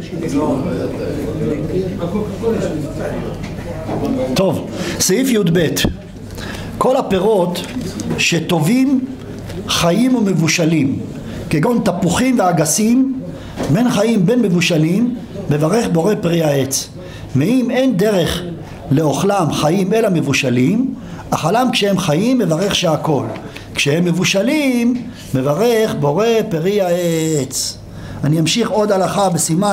טוב, סעיף י"ב. כל הפירות שטובים חיים ומבושלים, כגון תפוחים ואגסים, בין חיים בין מבושלים, מברך בורא פרי העץ. ואם אין דרך לאוכלם חיים אלא מבושלים, אכלם כשהם חיים מברך שהכל. כשהם מבושלים, מברך בורא פרי העץ. אני אמשיך עוד הלכה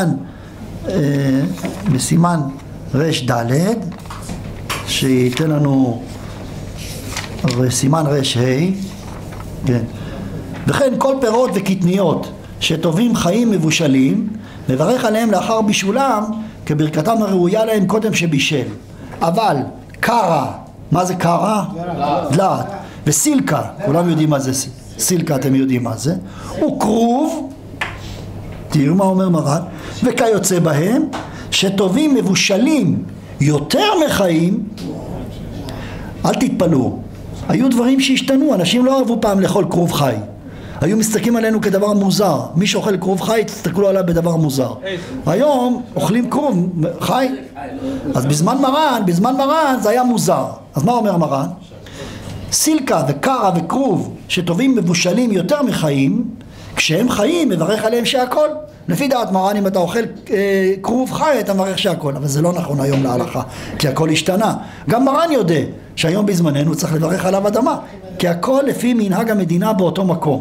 בסימן רש ד' שייתן לנו סימן רש ה', כן. וכן כל פירות וקטניות שטובים חיים מבושלים, מברך עליהם לאחר בישולם כברכתם הראויה להם קודם שבישל. אבל קרה, מה זה קרה? דלעת. וסילקה, כולם יודעים מה זה סילקה, אתם יודעים מה זה, וכרוב, תראו מה אומר מרן, וכיוצא בהם שטובים מבושלים יותר מחיים. אל תתפלאו, היו דברים שהשתנו, אנשים לא אהבו פעם לאכול כרוב חי, היו מסתכלים עלינו כדבר מוזר, מי שאוכל כרוב חי תסתכלו עליו בדבר מוזר. היום אוכלים כרוב חי, אז בזמן מרן זה היה מוזר. אז מה אומר מרן? סילקה וקרה וכרוב שטובים מבושלים יותר מחיים, כשהם חיים מברך עליהם שהכל. לפי דעת מרן אם אתה אוכל כרוב חי אתה מברך שהכל, אבל זה לא נכון היום להלכה, כי הכל השתנה. גם מרן יודע שהיום בזמננו צריך לברך עליו אדמה, כי הכל לפי מנהג המדינה באותו מקום.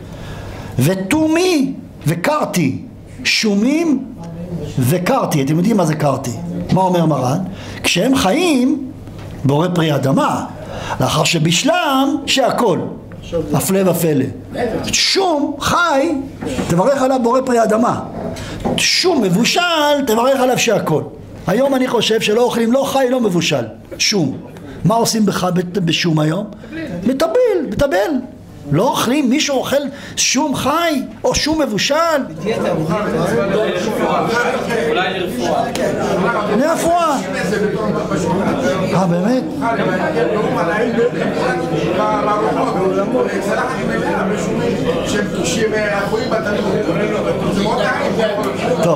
ותומי וקרתי, שומים וקרתי, אתם יודעים מה זה קרתי? מה אומר מרן? כשהם חיים בורא פרי אדמה, לאחר שבשלם שהכל, הפלא ופלא. שום חי תברך עליו בורא פרי אדמה, שום מבושל תברך עליו שהכל. היום אני חושב שלא אוכלים לא חי לא מבושל, שום. מה עושים בשום היום? מטבל. לא אוכלים, מישהו אוכל שום חי או שום מבושל? אולי לרפואה. לרפואה. באמת? טוב.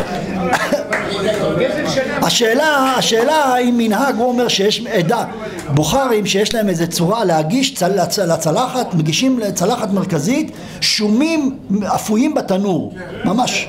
השאלה אם מנהג, הוא אומר שיש עדה בוחרים שיש להם איזה צורה להגיש לצלחת, מגישים לצלחת מרכזית שומים אפויים בתנור, ממש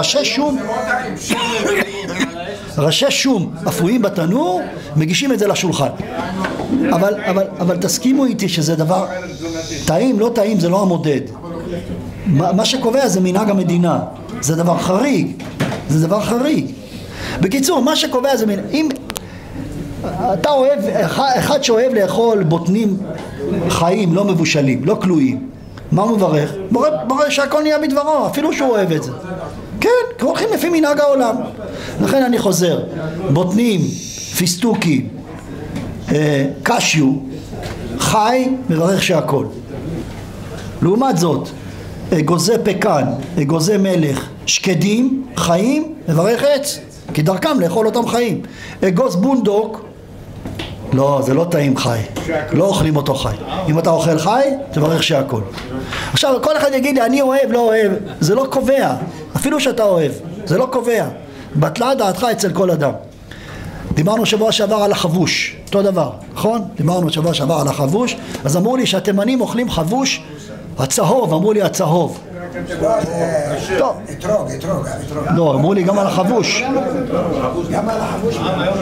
ראשי שום אפויים בתנור, מגישים את זה לשולחן. אבל תסכימו איתי שזה דבר טעים, לא טעים, זה לא המודד. מה שקובע זה מנהג המדינה, זה דבר חריג. בקיצור, מה שקובע זה אם אתה אוהב, אחד שאוהב לאכול בוטנים חיים, לא מבושלים, לא כלואים, מה הוא מברך? בורא שהכל נהיה בדברו, אפילו שהוא אוהב את זה. כן, הולכים לפי מנהג העולם. לכן אני חוזר, בוטנים, פיסטוקים, קשיו, חי, מברך שהכל. לעומת זאת, אגוזי פקן, אגוזי מלך, שקדים, חיים, מברך עץ, כי דרכם לאכול אותם חיים. אגוז בונדוק, לא, זה לא טעים חי, לא אוכלים אותו חי. אם אתה אוכל חי, תברך שהכל. עכשיו, כל אחד יגיד לי, אני אוהב, לא אוהב, זה לא קובע, אפילו שאתה אוהב, זה לא קובע. בטלה דעתך אצל כל אדם. דיברנו שבוע שעבר על החבוש, אותו דבר, נכון? דיברנו שבוע שעבר על החבוש, אז אמרו לי שהתימנים אוכלים חבוש הצהוב, אמרו לי הצהוב. טוב. אתרוג. לא, אמרו לי גם על החבוש. גם על החבוש.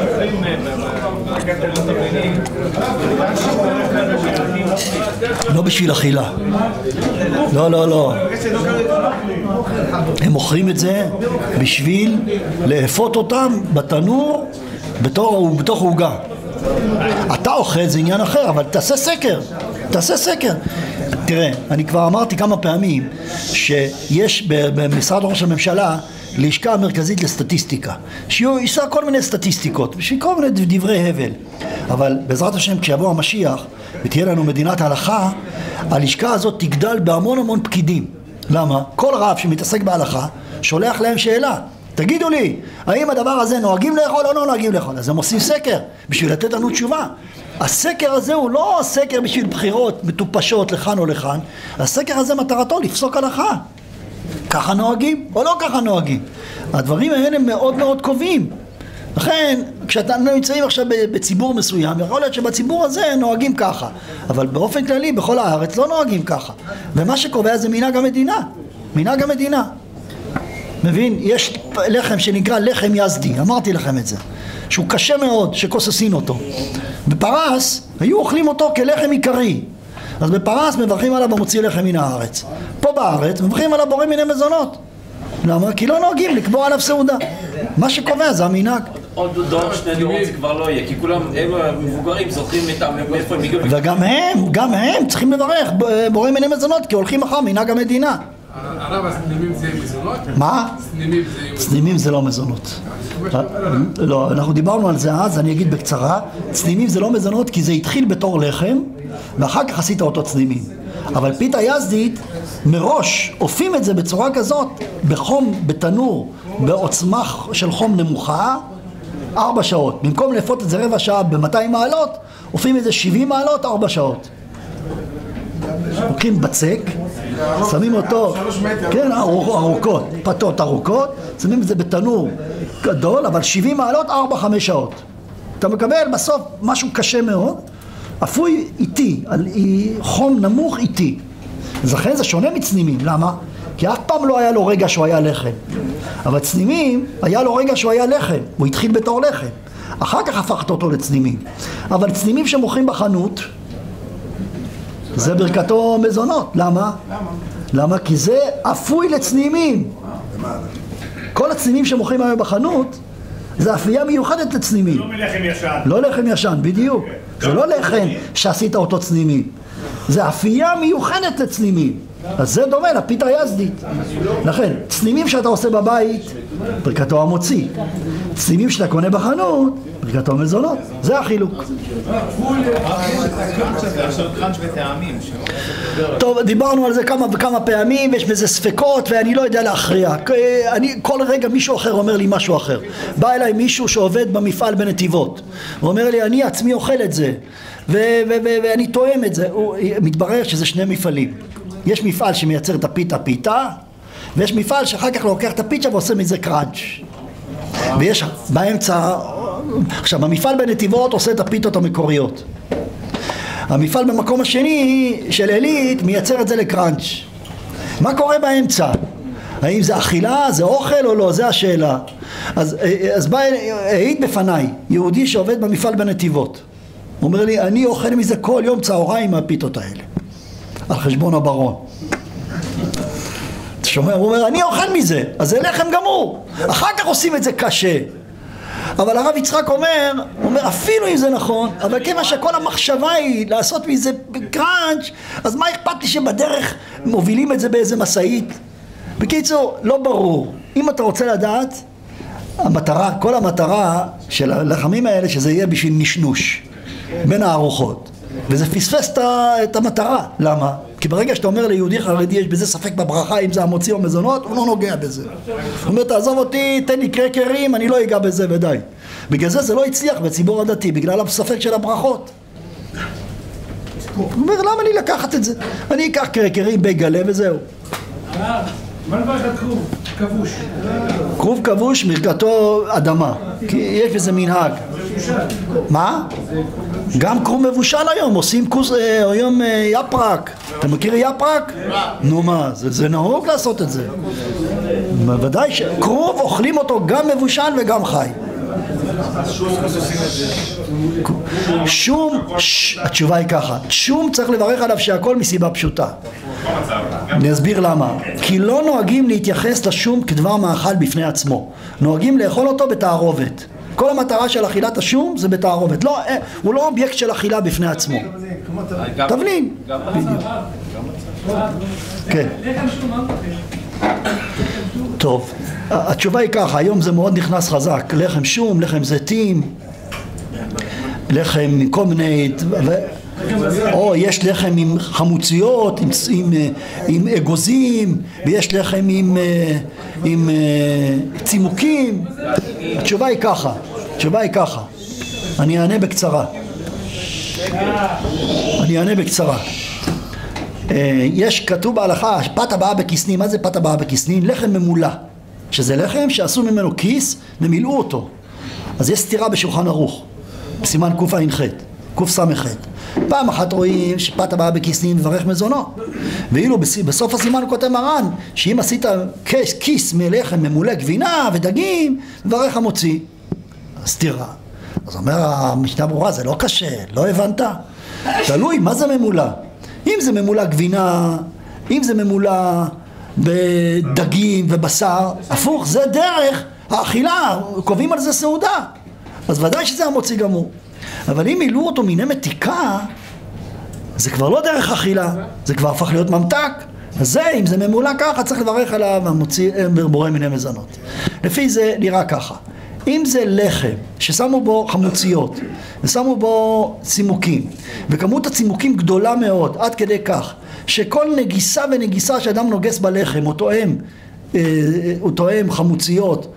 לא בשביל אכילה. לא. הם מוכרים את זה בשביל לאפות אותם בתנור בתוך עוגה. אתה אוכל זה עניין אחר, אבל תעשה סקר. תראה, אני כבר אמרתי כמה פעמים שיש במשרד ראש הממשלה לשכה המרכזית לסטטיסטיקה, שיעשה כל מיני סטטיסטיקות, בשביל כל מיני דברי הבל. אבל בעזרת השם כשיבוא המשיח ותהיה לנו מדינת הלכה, הלשכה הזאת תגדל בהמון פקידים. למה? כל רב שמתעסק בהלכה שולח להם שאלה, תגידו לי, האם הדבר הזה נוהגים לאכול או לא נוהגים לאכול? אז הם עושים סקר בשביל לתת לנו תשובה. הסקר הזה הוא לא סקר בשביל בחירות מטופשות לכאן או לכאן, הסקר הזה מטרתו לפסוק הלכה. ככה נוהגים או לא ככה נוהגים. הדברים האלה מאוד קובעים. לכן, כשאתם נמצאים עכשיו בציבור מסוים, יכול להיות שבציבור הזה נוהגים ככה, אבל באופן כללי בכל הארץ לא נוהגים ככה. ומה שקובע זה מנהג המדינה. מבין? יש לחם שנקרא לחם יזדי, אמרתי לכם את זה, שהוא קשה מאוד, שכוססין אותו. בפרס היו אוכלים אותו כלחם עיקרי, אז בפרס מברכים עליו במוציא לחם מן הארץ. פה בארץ מברכים עליו בורא מיני מזונות. למה? כי לא נוהגים לקבוע עליו סעודה. מה שקובע זה המנהג. עוד דור, שני דורות זה כבר לא יהיה, כי כולם, הם המבוגרים זוכרים מאיפה הם הגיעו. וגם הם צריכים לברך בורא מיני מזונות, כי הולכים אחר מנהג המדינה. הרב, הסנימים זה מזונות? מה? סנימים זה לא מזונות. לא, אנחנו דיברנו על זה אז, אני אגיד בקצרה. סנימים זה לא מזונות כי זה התחיל בתור לחם ואחר כך עשית אותו סנימים. אבל פיתה יזדית מראש אופים את זה בצורה כזאת, בחום, בתנור, בעוצמה של חום נמוכה, 4 שעות. במקום לאפות את זה רבע שעה ב-200 מעלות, אופים את זה 70 מעלות, 4 שעות. לוקחים בצק, שמים אותו, כן, ארוכות, פתות ארוכות, שמים את זה בתנור גדול, אבל 70 מעלות, 4-5 שעות. אתה מקבל בסוף משהו קשה מאוד, אפוי איטי, חום נמוך איטי. אז לכן זה שונה מצנימים, למה? כי אף פעם לא היה לו רגע שהוא היה לחם. אבל צנימים, היה לו רגע שהוא היה לחם, הוא התחיל בתור לחם. אחר כך הפכת אותו לצנימים. אבל צנימים שמוכרים בחנות, זה ברכתו מזונות. למה? למה? כי זה אפוי לצנימים. כל הצנימים שמוכרים היום בחנות, זה אפייה מיוחדת לצנימים. לא מלחם ישן. לא לחם ישן, בדיוק. זה לא לחם שעשית אותו צנימים. זה אפייה מיוחדת לצנימים. אז זה דומה לפיתה יזדית. לכן, צנימים שאתה עושה בבית, ברכתו המוציא. צנימים שאתה קונה בחנות, ברכתו מזונות. זה החילוק. טוב, דיברנו על זה כמה וכמה פעמים, יש בזה ספקות ואני לא יודע להכריע. כל רגע מישהו אחר אומר לי משהו אחר. בא אליי מישהו שעובד במפעל בנתיבות. הוא אומר לי, אני עצמי אוכל את זה ואני טועם את זה. מתברר שזה שני מפעלים. יש מפעל שמייצר את הפיתה, ויש מפעל שאחר כך לוקח את הפיצ'ה ועושה מזה קראנץ'. ויש באמצע, עכשיו המפעל בנתיבות עושה את הפיתות המקוריות. המפעל במקום השני של אלית מייצר את זה לקראנץ'. מה קורה באמצע? האם זה אכילה, זה אוכל או לא? זה השאלה. אז בא העיד בפניי, יהודי שעובד במפעל בנתיבות. הוא אומר לי, אני אוכל מזה כל יום צהריים מהפיתות האלה. על חשבון הברון. אתה שומע? הוא אומר, אני אוכל מזה, אז זה לחם גמור. אחר כך עושים את זה קשה. אבל הרב יצחק אומר, אפילו אם זה נכון, אבל כיוון שכל המחשבה היא לעשות מזה קראנץ', אז מה אכפת לי שבדרך מובילים את זה באיזה מסעית? בקיצור, לא ברור. אם אתה רוצה לדעת, כל המטרה של הלחמים האלה, שזה יהיה בשביל נשנוש בין הארוחות. וזה פספס את המטרה. למה? כי ברגע שאתה אומר ליהודי חרדי יש בזה ספק בברכה אם זה המוציא או מזונות, הוא לא נוגע בזה. הוא אומר, תעזוב אותי, תן לי קרקרים, אני לא אגע בזה ודי. בגלל זה לא הצליח בציבור הדתי, בגלל הספק של הברכות. הוא אומר, למה לי לקחת את זה? אני אקח קרקרים בגלה וזהו. מה לברך על כרוב? כבוש. כרוב כבוש, מרכתו אדמה. כי יש בזה מנהג. מה? גם קרום מבושל היום, עושים היום יפרק. אתה מכיר יפרק? נו מה, זה נהוג לעשות את זה. בוודאי שקרום אוכלים אותו גם מבושל וגם חי. שום, התשובה היא ככה, שום צריך לברך עליו שהכל מסיבה פשוטה. אני אסביר למה. כי לא נוהגים להתייחס לשום כדבר מאכל בפני עצמו, נוהגים לאכול אותו בתערובת. כל המטרה של אכילת השום זה בתערובת, לא, הוא לא אובייקט של אכילה בפני עצמו. תבלין. כן. טוב, התשובה היא ככה, היום זה מאוד נכנס חזק, לחם שום, לחם זיתים, לחם עם כל מיני, או יש לחם עם חמוציות, עם אגוזים, ויש לחם עם צימוקים. התשובה היא ככה, אני אענה בקצרה. יש כתוב בהלכה, פת הבאה בכיסנין. מה זה פת הבאה בכיסנין? לחם ממולא, שזה לחם שעשו ממנו כיס ומילאו אותו. אז יש סתירה בשולחן ערוך, בסימן קע"ח, קס"ח. פעם אחת רואים שפת הבאה בכיסנין מברך מזונו, ואילו בסוף הסימן כותב מרן שאם עשית כיס מלחם ממולא גבינה ודגים, מברך המוציא. סתירה. אז אומר המשנה ברורה, זה לא קשה, לא הבנת? תלוי מה זה ממולא. אם זה ממולא גבינה, אם זה ממולא בדגים ובשר, הפוך, זה דרך האכילה, קובעים על זה סעודה, אז ודאי שזה המוציא גמור. אבל אם מילאו אותו מיני מתיקה, זה כבר לא דרך אכילה, זה כבר הפך להיות ממתק. אז זה, אם זה ממולא ככה, צריך לברך עליו המוציא בורא מיני מזונות. לפי זה נראה ככה, אם זה לחם ששמו בו חמוציות ושמו בו צימוקים, וכמות הצימוקים גדולה מאוד עד כדי כך שכל נגיסה ונגיסה שאדם נוגס בלחם הוא תואם חמוציות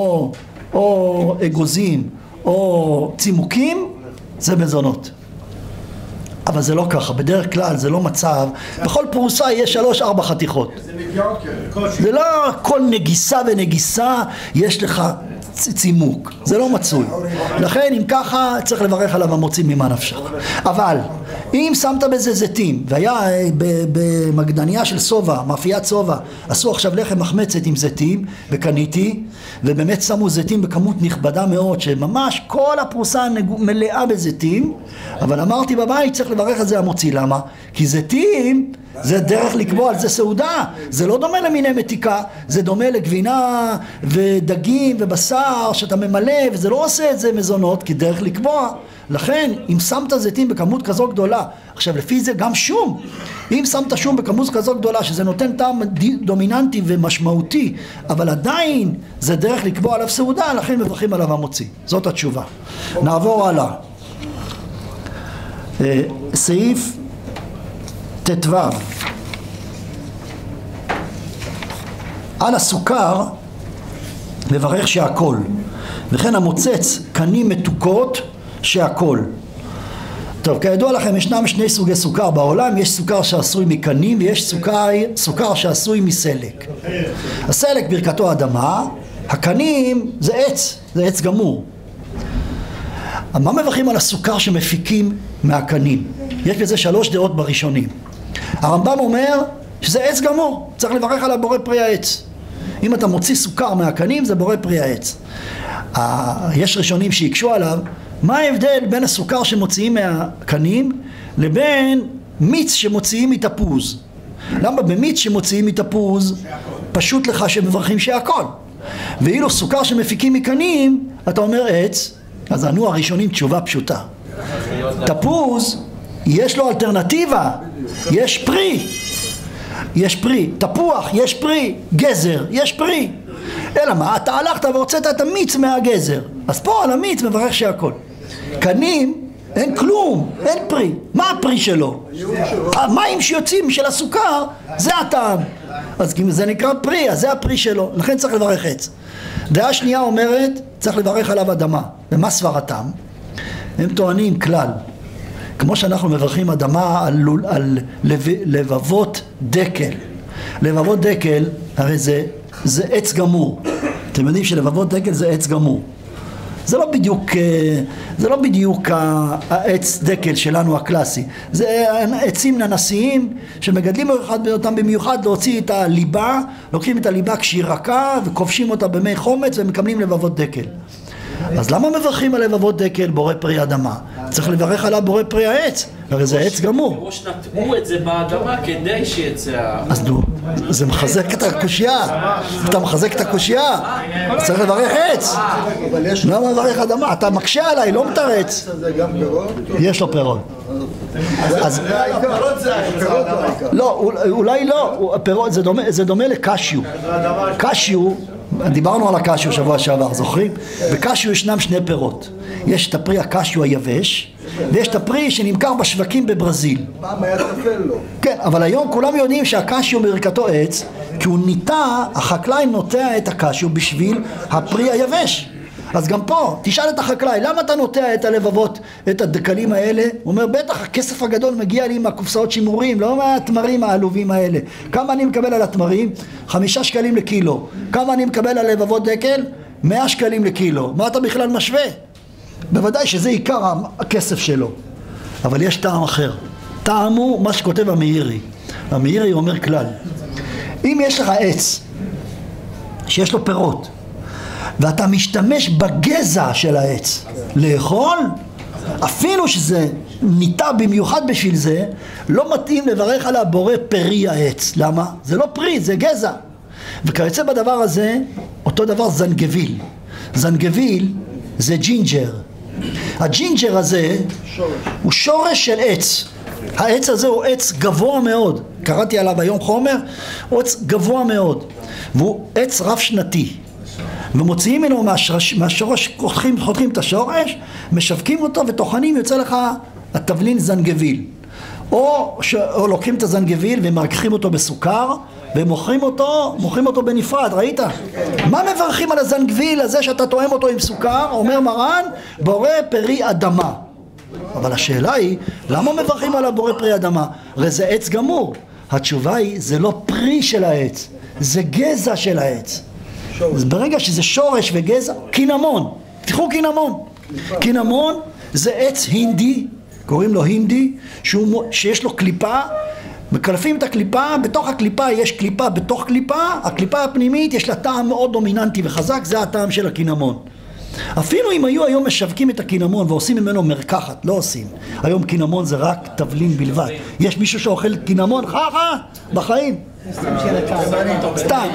או אגוזים או צימוקים, זה מזונות. אבל זה לא ככה, בדרך כלל זה לא מצב, בכל פרוסה יש 3-4 חתיכות. זה לא כל נגיסה ונגיסה יש לך צימוק, זה לא מצוי. לכן אם ככה צריך לברך עליו המוציא ממה נפשך. אבל אם שמת בזה זיתים, והיה במקדניה של סובה, מאפיית סובה, עשו עכשיו לחם מחמצת עם זיתים וקניתי, ובאמת שמו זיתים בכמות נכבדה מאוד, שממש כל הפרוסה מלאה בזיתים, אבל אמרתי בבית צריך לברך על זה המוציא. למה? כי זיתים זה דרך לקבוע על זה סעודה, זה לא דומה למיני מתיקה, זה דומה לגבינה ודגים ובשר שאתה ממלא, וזה לא עושה את זה מזונות כדרך לקבוע. לכן אם שמת זיתים בכמות כזו גדולה, עכשיו לפי זה גם שום, אם שמת שום בכמות כזו גדולה שזה נותן טעם דומיננטי ומשמעותי, אבל עדיין זה דרך לקבוע עליו סעודה, לכן מברכים עליו המוציא. זאת התשובה. נעבור הלאה. סעיף ט"ו. על הסוכר מברך שהכל, וכן המוצץ קנים מתוקות שהכל. טוב, כידוע לכם ישנם שני סוגי סוכר בעולם, יש סוכר שעשוי מקנים ויש סוכר שעשוי מסלק. הסלק ברכתו אדמה, הקנים זה עץ גמור. מה מברכים על הסוכר שמפיקים מהקנים? יש בזה 3 דעות בראשונים. הרמב"ם אומר שזה עץ גמור, צריך לברך עליו בורא פרי העץ. אם אתה מוציא סוכר מהקנים זה בורא פרי העץ. יש ראשונים שיקשו עליו, מה ההבדל בין הסוכר שמוציאים מהקנים לבין מיץ שמוציאים מתפוז? למה במיץ שמוציאים מתפוז פשוט לך שמברכים שהכל, ואילו סוכר שמפיקים מקנים אתה אומר עץ? אז ענו הראשונים תשובה פשוטה, תפוז יש לו אלטרנטיבה, יש פרי, תפוח יש פרי, גזר יש פרי, אלא מה? אתה הלכת והוצאת את המיץ מהגזר, אז פה על המיץ מברך שהכל. קנים אין כלום, אין פרי. מה הפרי שלו? המים שיוצאים של הסוכר זה הטעם, אז זה נקרא פרי, אז זה הפרי שלו, לכן צריך לברך עץ. דעה שנייה אומרת צריך לברך עליו אדמה. ומה סברתם? הם טוענים כלל, כמו שאנחנו מברכים אדמה על לבבות דקל. לבבות דקל הרי זה עץ גמור. אתם יודעים שלבבות דקל זה עץ גמור. זה לא בדיוק העץ דקל שלנו הקלאסי. זה עצים ננסיים שמגדלים אותם במיוחד להוציא את הליבה, לוקחים את הליבה כשהיא רכה וכובשים אותה במי חומץ ומקבלים לבבות דקל. אז למה מברכים על לבבות דקל בורא פרי אדמה? צריך לברך עליו בורא פרי העץ, הרי זה עץ גמור. מראש נטעו את זה באדמה כדי שיצא... אז נו, זה מחזק את הקושייה. אתה מחזק את הקושייה. צריך לברך עץ. למה לברך אדמה? אתה מקשה עליי, לא מתרץ. יש לו פירות. אז פירות זה העיקר. לא, אולי לא, פירות זה דומה לקשיו. קשיו, דיברנו על הקשיו שבוע שעבר, זוכרים? בקשיו ישנם שני פירות. יש את הפרי הקשיו היבש, ויש את הפרי שנמכר בשווקים בברזיל. פעם היה טפל לו. כן, אבל היום כולם יודעים שהקשיו ברכתו עץ, כי הוא ניטע, החקלאי נוטע את הקשיו בשביל הפרי היבש. אז גם פה, תשאל את החקלאי, למה אתה נוטע את הלבבות, את הדקלים האלה? הוא אומר, בטח, הכסף הגדול מגיע לי עם הקופסאות שימורים, לא מהתמרים העלובים האלה. כמה אני מקבל על התמרים? 5 שקלים לקילו. כמה אני מקבל על לבבות דקל? 100 שקלים לקילו. מה אתה בכלל משווה? בוודאי שזה עיקר הכסף שלו. אבל יש טעם אחר. טעם הוא מה שכותב המאירי. המאירי אומר כלל. אם יש לך עץ שיש לו פירות, ואתה משתמש בגזע של העץ לאכול, אפילו שזה ניטע במיוחד בשביל זה, לא מתאים לברך על הבורא פרי העץ. למה? זה לא פרי, זה גזע. וכיוצא בדבר הזה, אותו דבר זנגביל. זנגביל זה ג'ינג'ר. הג'ינג'ר הזה הוא שורש של עץ. העץ הזה הוא עץ גבוה מאוד. קראתי עליו היום חומר, הוא עץ גבוה מאוד. והוא עץ רב שנתי. ומוציאים ממנו מהשורש, חותכים את השורש, משווקים אותו וטוחנים, יוצא לך התבלין זנגביל. או לוקחים את הזנגביל ומרככים אותו בסוכר, ומוכרים אותו בנפרד, ראית? מה מברכים על הזנגביל הזה שאתה תואם אותו עם סוכר? אומר מרן, בורא פרי אדמה. אבל השאלה היא, למה מברכים על הבורא פרי אדמה? הרי זה עץ גמור. התשובה היא, זה לא פרי של העץ, זה גזע של העץ. אז ברגע שזה שורש וגזע, קינמון, תראו קינמון. קינמון זה עץ הינדי, קוראים לו הינדי, שיש לו קליפה, מקלפים את הקליפה, בתוך הקליפה יש קליפה בתוך קליפה, הקליפה הפנימית יש לה טעם מאוד דומיננטי וחזק, זה הטעם של הקינמון. אפילו אם היו היום משווקים את הקינמון ועושים ממנו מרקחת, לא עושים. היום קינמון זה רק תבלין בלבד. יש מישהו שאוכל קינמון? בחיים. סתם.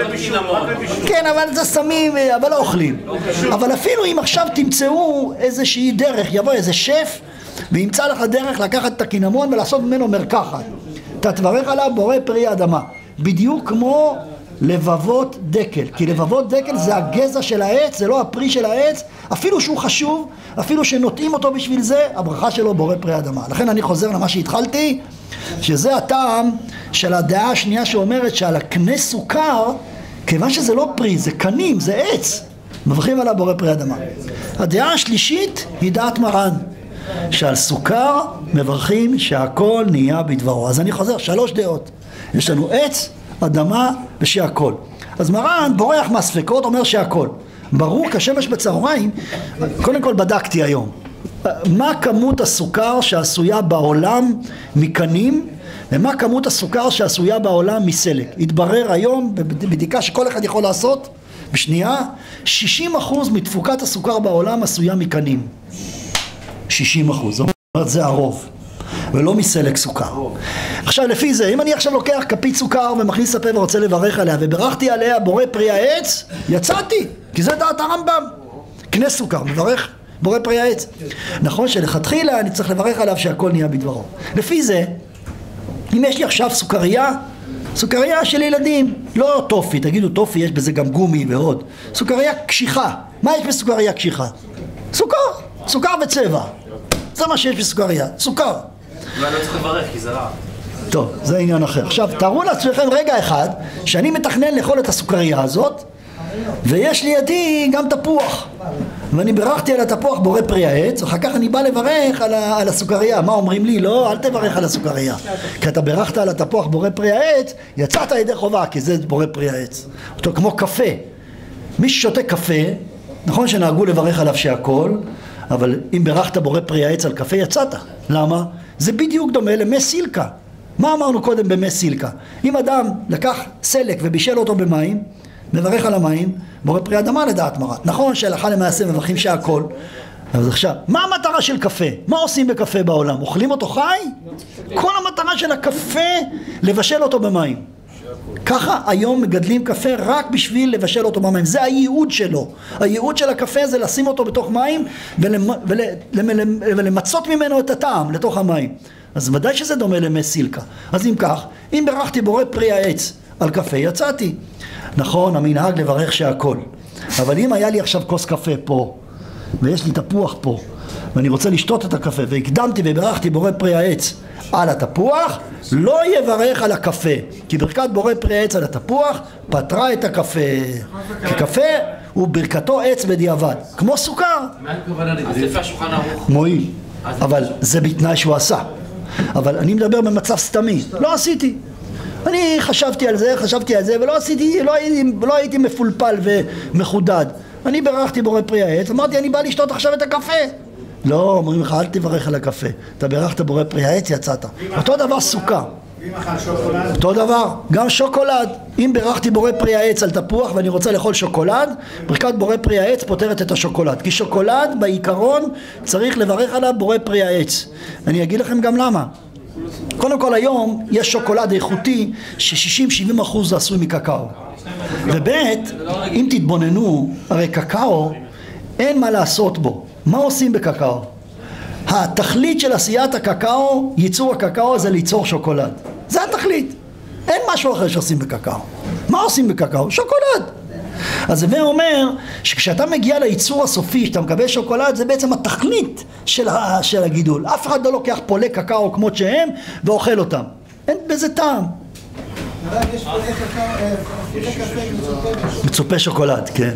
כן, אבל זה סמים, אבל לא אוכלים. אבל אפילו אם עכשיו תמצאו איזושהי דרך, יבוא איזה שף וימצא לך דרך לקחת את הקינמון ולעשות ממנו מרקחת, אתה תברך עליו בורא פרי אדמה. בדיוק כמו לבבות דקל, כי לבבות דקל זה הגזע של העץ, זה לא הפרי של העץ, אפילו שהוא חשוב, אפילו שנוטעים אותו בשביל זה, הברכה שלו בורא פרי אדמה. לכן אני חוזר למה שהתחלתי, שזה הטעם של הדעה השנייה שאומרת שעל הקנה סוכר, כיוון שזה לא פרי, זה קנים, זה עץ, מברכים עליו בורא פרי אדמה. הדעה השלישית היא דעת מרן, שעל סוכר מברכים שהכל נהיה בדברו. אז אני חוזר, 3 דעות. יש לנו עץ, אדמה ושהכל. אז מרן בורח מהספקות, אומר שהכל. ברור כשמש בצהריים, קודם כל בדקתי היום. מה כמות הסוכר שעשויה בעולם מקנים, ומה כמות הסוכר שעשויה בעולם מסלק. התברר היום, בבדיקה שכל אחד יכול לעשות, בשנייה, 60% מתפוקת הסוכר בעולם עשויה מקנים. 60%. זאת אומרת, זה הרוב. ולא מסלק סוכר. עכשיו לפי זה, אם אני עכשיו לוקח כפית סוכר ומכניס לפה ורוצה לברך עליה, וברכתי עליה בורא פרי העץ, יצאתי, כי זה דעת הרמב"ם. קנה סוכר, מברך בורא פרי העץ. נכון שלכתחילה אני צריך לברך עליו שהכל נהיה בדברו. לפי זה, אם יש לי עכשיו סוכריה של ילדים, לא טופי, תגידו טופי, יש בזה גם גומי ועוד. סוכריה קשיחה. מה יש בסוכריה קשיחה? סוכר וצבע. זה מה שיש בסוכריה, סוכר. ואני לא צריך לברך כי זה רע. טוב, זה עניין אחר. עכשיו, תארו לעצמכם רגע אחד שאני מתכנן לאכול את הסוכריה הזאת, ויש לידי גם תפוח. ואני ברכתי על התפוח בורא פרי העץ, ואחר כך אני בא לברך על הסוכריה. מה אומרים לי? לא, אל תברך על הסוכריה. כי אתה ברכת על התפוח בורא פרי העץ, יצאת ידי חובה, כי זה בורא פרי העץ. אותו כמו קפה. מי ששותה קפה, נכון שנהגו לברך עליו שהכל, אבל אם ברכת בורא פרי העץ על קפה יצאת. למה? זה בדיוק דומה למי סילקה. מה אמרנו קודם במי סילקה? אם אדם לקח סלק ובישל אותו במים, מברך על המים, בורא פרי אדמה לדעת מרת. נכון שהלכה למעשה מברכים שהכל. אז עכשיו, מה המטרה של קפה? מה עושים בקפה בעולם? אוכלים אותו חי? כל המטרה של הקפה לבשל אותו במים. ככה היום מגדלים קפה רק בשביל לבשל אותו במים. זה הייעוד שלו. הייעוד של הקפה זה לשים אותו בתוך מים ולמצות ממנו את הטעם לתוך המים. אז ודאי שזה דומה למי סילקה. אז אם כך, אם ברכתי בורא פרי העץ על קפה, יצאתי. נכון, המנהג לברך שהכל. אבל אם היה לי עכשיו כוס קפה פה, ויש לי תפוח פה, ואני רוצה לשתות את הקפה, והקדמתי וברכתי בורא פרי העץ על התפוח, לא יברך על הקפה, כי ברכת בורא פרי העץ על התפוח פתרה את הקפה. כי קפה הוא ברכתו עץ בדיעבד, כמו סוכר. מה הכוונה לזה? אז לפי השולחן ערוך. מועיל, אבל זה בתנאי שהוא עשה. אבל אני מדבר במצב סתמי, לא עשיתי. אני חשבתי על זה, ולא עשיתי, לא הייתי מפולפל ומחודד. אני ברכתי בורא פרי העץ, אמרתי אני בא לשתות עכשיו את הקפה. לא, אומרים לך אל תברך על הקפה, אתה ברכת בורא פרי העץ, יצאת. אותו דבר סוכה. ואם אכל שוקולד? אותו דבר, גם שוקולד. אם ברכתי בורא פרי העץ על תפוח ואני רוצה לאכול שוקולד, ברכת בורא פרי העץ פותרת את השוקולד. כי שוקולד בעיקרון צריך לברך עליו בורא פרי העץ. אני אגיד לכם גם למה. קודם כל היום יש שוקולד איכותי ש60-70% עשוי מקקאו. ובית, אם תתבוננו, הרי קקאו אין מה לעשות בו. מה עושים בקקאו? התכלית של עשיית הקקאו, ייצור הקקאו, זה ליצור שוקולד. זה התכלית. אין משהו אחר שעושים בקקאו. מה עושים בקקאו? שוקולד. אז זה אומר שכשאתה מגיע לייצור הסופי, שאתה מקבל שוקולד, זה בעצם התכלית של הגידול. אף אחד לא לוקח פולי קקאו כמות שהם ואוכל אותם. אין בזה טעם. יש פולי קפה מצופה שוקולד, כן.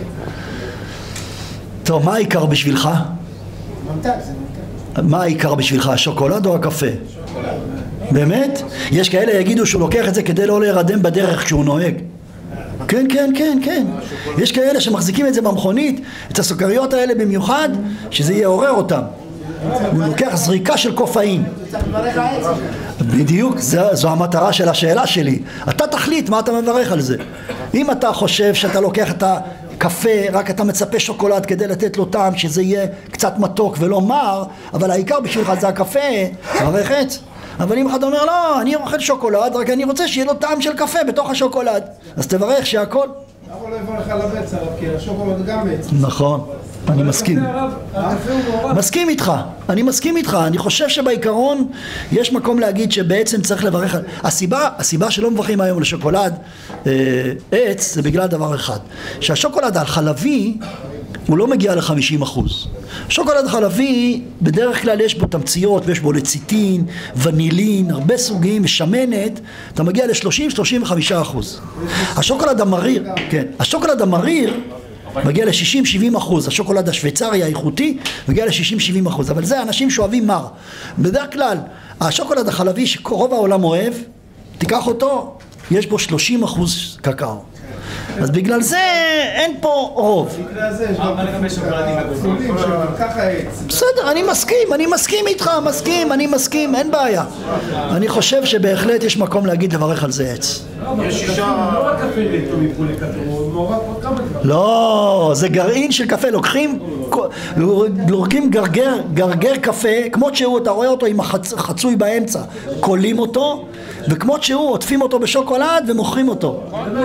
טוב, מה העיקר בשבילך? ממתק, זה ממתק. מה העיקר בשבילך, השוקולד או הקפה? שוקולד. באמת? יש כאלה יגידו שהוא לוקח את זה כדי לא להירדם בדרך כשהוא נוהג. כן, כן, כן, כן. יש כאלה שמחזיקים את זה במכונית, את הסוכריות האלה במיוחד, שזה יעורר אותם. הוא לוקח זריקה של קופאין. בדיוק, זו המטרה של השאלה שלי. אתה תחליט מה אתה מברך על זה. אם אתה חושב שאתה לוקח את הקפה, רק אתה מצפה שוקולד כדי לתת לו טעם, שזה יהיה קצת מתוק ולא מר, אבל העיקר בשבילך זה הקפה, מברכת. אבל אם אחד אומר, לא, אני אוכל שוקולד, רק אני רוצה שיהיה לו טעם של קפה בתוך השוקולד. אז תברך שהכל. למה לא יברך על הבץ, כי השוקולד גם עץ. נכון, אני מסכים. מסכים איתך, אני חושב שבעיקרון יש מקום להגיד שבעצם צריך לברך על... הסיבה שלא מברכים היום לשוקולד עץ זה בגלל דבר אחד, שהשוקולד החלבי הוא לא מגיע ל-50%. שוקולד חלבי בדרך כלל יש בו תמציות ויש בו לציטין, ונילין, הרבה סוגים, ושמנת, אתה מגיע ל-30-35%. השוקולד המריר, כן, השוקולד המריר מגיע ל-60-70%, השוקולד השוויצרי האיכותי מגיע ל-60-70%, אבל זה אנשים שאוהבים מר. בדרך כלל השוקולד החלבי שרוב העולם אוהב, תיקח אותו, יש בו 30% קקאו. אז בגלל זה אין פה רוב. בגלל זה יש גם לגבי שוקולדים הגדולים שככה עץ. בסדר, אני מסכים איתך, מסכים, אין בעיה. אני חושב שבהחלט יש מקום להגיד לברך על זה עץ. יש אישה... לא רק קפה נטו מפולי קפה, הוא מעורב עוד כמה דברים. לא, זה גרעין של קפה, לוקחים גרגר קפה, כמות שהוא, אתה רואה אותו עם החצוי באמצע, קולים אותו, וכמות שהוא, עוטפים אותו בשוקולד ומוכרים אותו.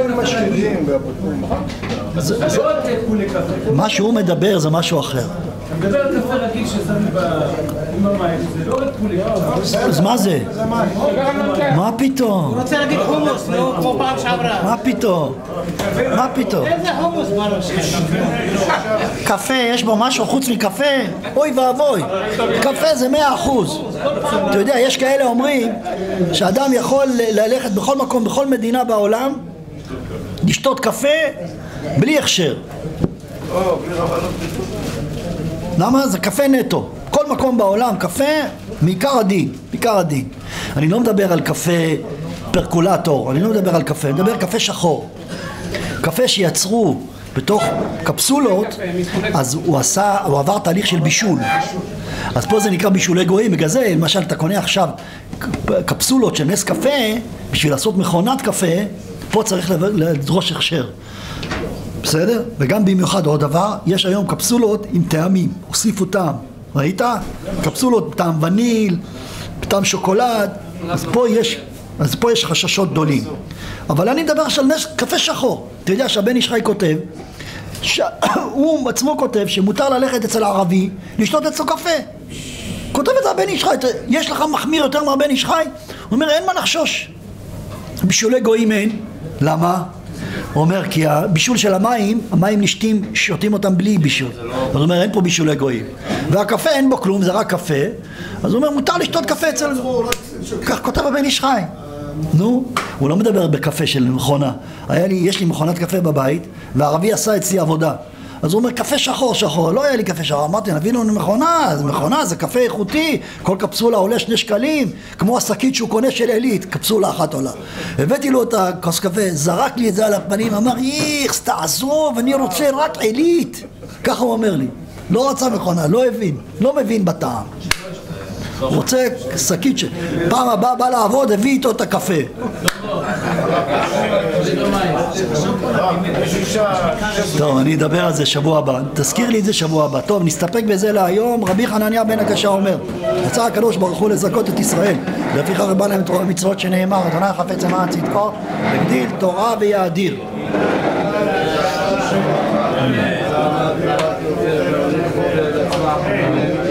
מה שהוא מדבר זה משהו אחר. אתה מדבר על קפה רגיל ששמים עם המים, זה לא רק פולי קפה. אז מה זה? מה פתאום? הוא רוצה להגיד חומוס, לא כמו פעם שעברה. מה פתאום? איזה חומוס בראש? קפה, יש בו משהו חוץ מקפה? אוי ואבוי, קפה זה 100%. אתה יודע, יש כאלה אומרים שאדם יכול ללכת בכל מקום, בכל מדינה בעולם, לשתות קפה בלי הכשר. למה? זה קפה נטו. כל מקום בעולם קפה מעיקר הדין. אני לא מדבר על קפה פרקולטור, אני לא מדבר על קפה, אני מדבר על קפה שחור. קפה שיצרו בתוך קפסולות, אז הוא עבר תהליך של בישול. אז פה זה נקרא בישולי גויים. בגלל זה, למשל, אתה קונה עכשיו קפסולות של נס קפה, בשביל לעשות מכונת קפה, פה צריך לדרוש הכשר. בסדר? וגם במיוחד עוד דבר, יש היום קפסולות עם טעמים, הוסיפו טעם. ראית? קפסולות טעם וניל, טעם שוקולד, אז פה יש חששות גדולים. אבל אני מדבר של נס קפה שחור. אתה יודע שהבן איש חי כותב, הוא עצמו כותב שמותר ללכת אצל הערבי, לשתות אצלו קפה. כותב את זה הבן איש חי, יש לך מחמיר יותר מהבן איש חי? הוא אומר, אין מה לחשוש. בישולי גויים אין. למה? הוא אומר, כי הבישול של המים נשתים, שותים אותם בלי בישול. אז הוא אומר, אין פה בישולי גויים. והקפה אין בו כלום, זה רק קפה. אז הוא אומר, מותר לשתות קפה אצל... כך כותב הבן איש חי. נו, הוא לא מדבר בקפה של מכונה. יש לי מכונת קפה בבית, והערבי עשה אצלי עבודה. אז הוא אומר, קפה שחור, לא היה לי קפה שחור. אמרתי, נביא לנו מכונה, זה קפה איכותי, כל קפסולה עולה 2 שקלים, כמו השקית שהוא קונה של עילית, קפסולה אחת עולה. הבאתי לו את הכוס קפה, זרק לי את זה על הפנים, אמר, איכס, תעזוב, אני רוצה רק עילית. ככה הוא אומר לי. לא רצה מכונה, לא מבין בטעם. הוא רוצה שקית פעם הבאה בא לעבוד, הביא איתו את הקפה. טוב, אני אדבר על זה שבוע הבא, תזכיר לי את זה שבוע הבא. טוב, נסתפק בזה להיום. רבי חנניה בן הקשה אומר, רצה הקדוש ברוך הוא לזכות את ישראל, לפיכך רבה להם תורה ומצוות שנאמר, אדוני חפץ למען צדקו יגדיל תורה ויאדיר. אמן.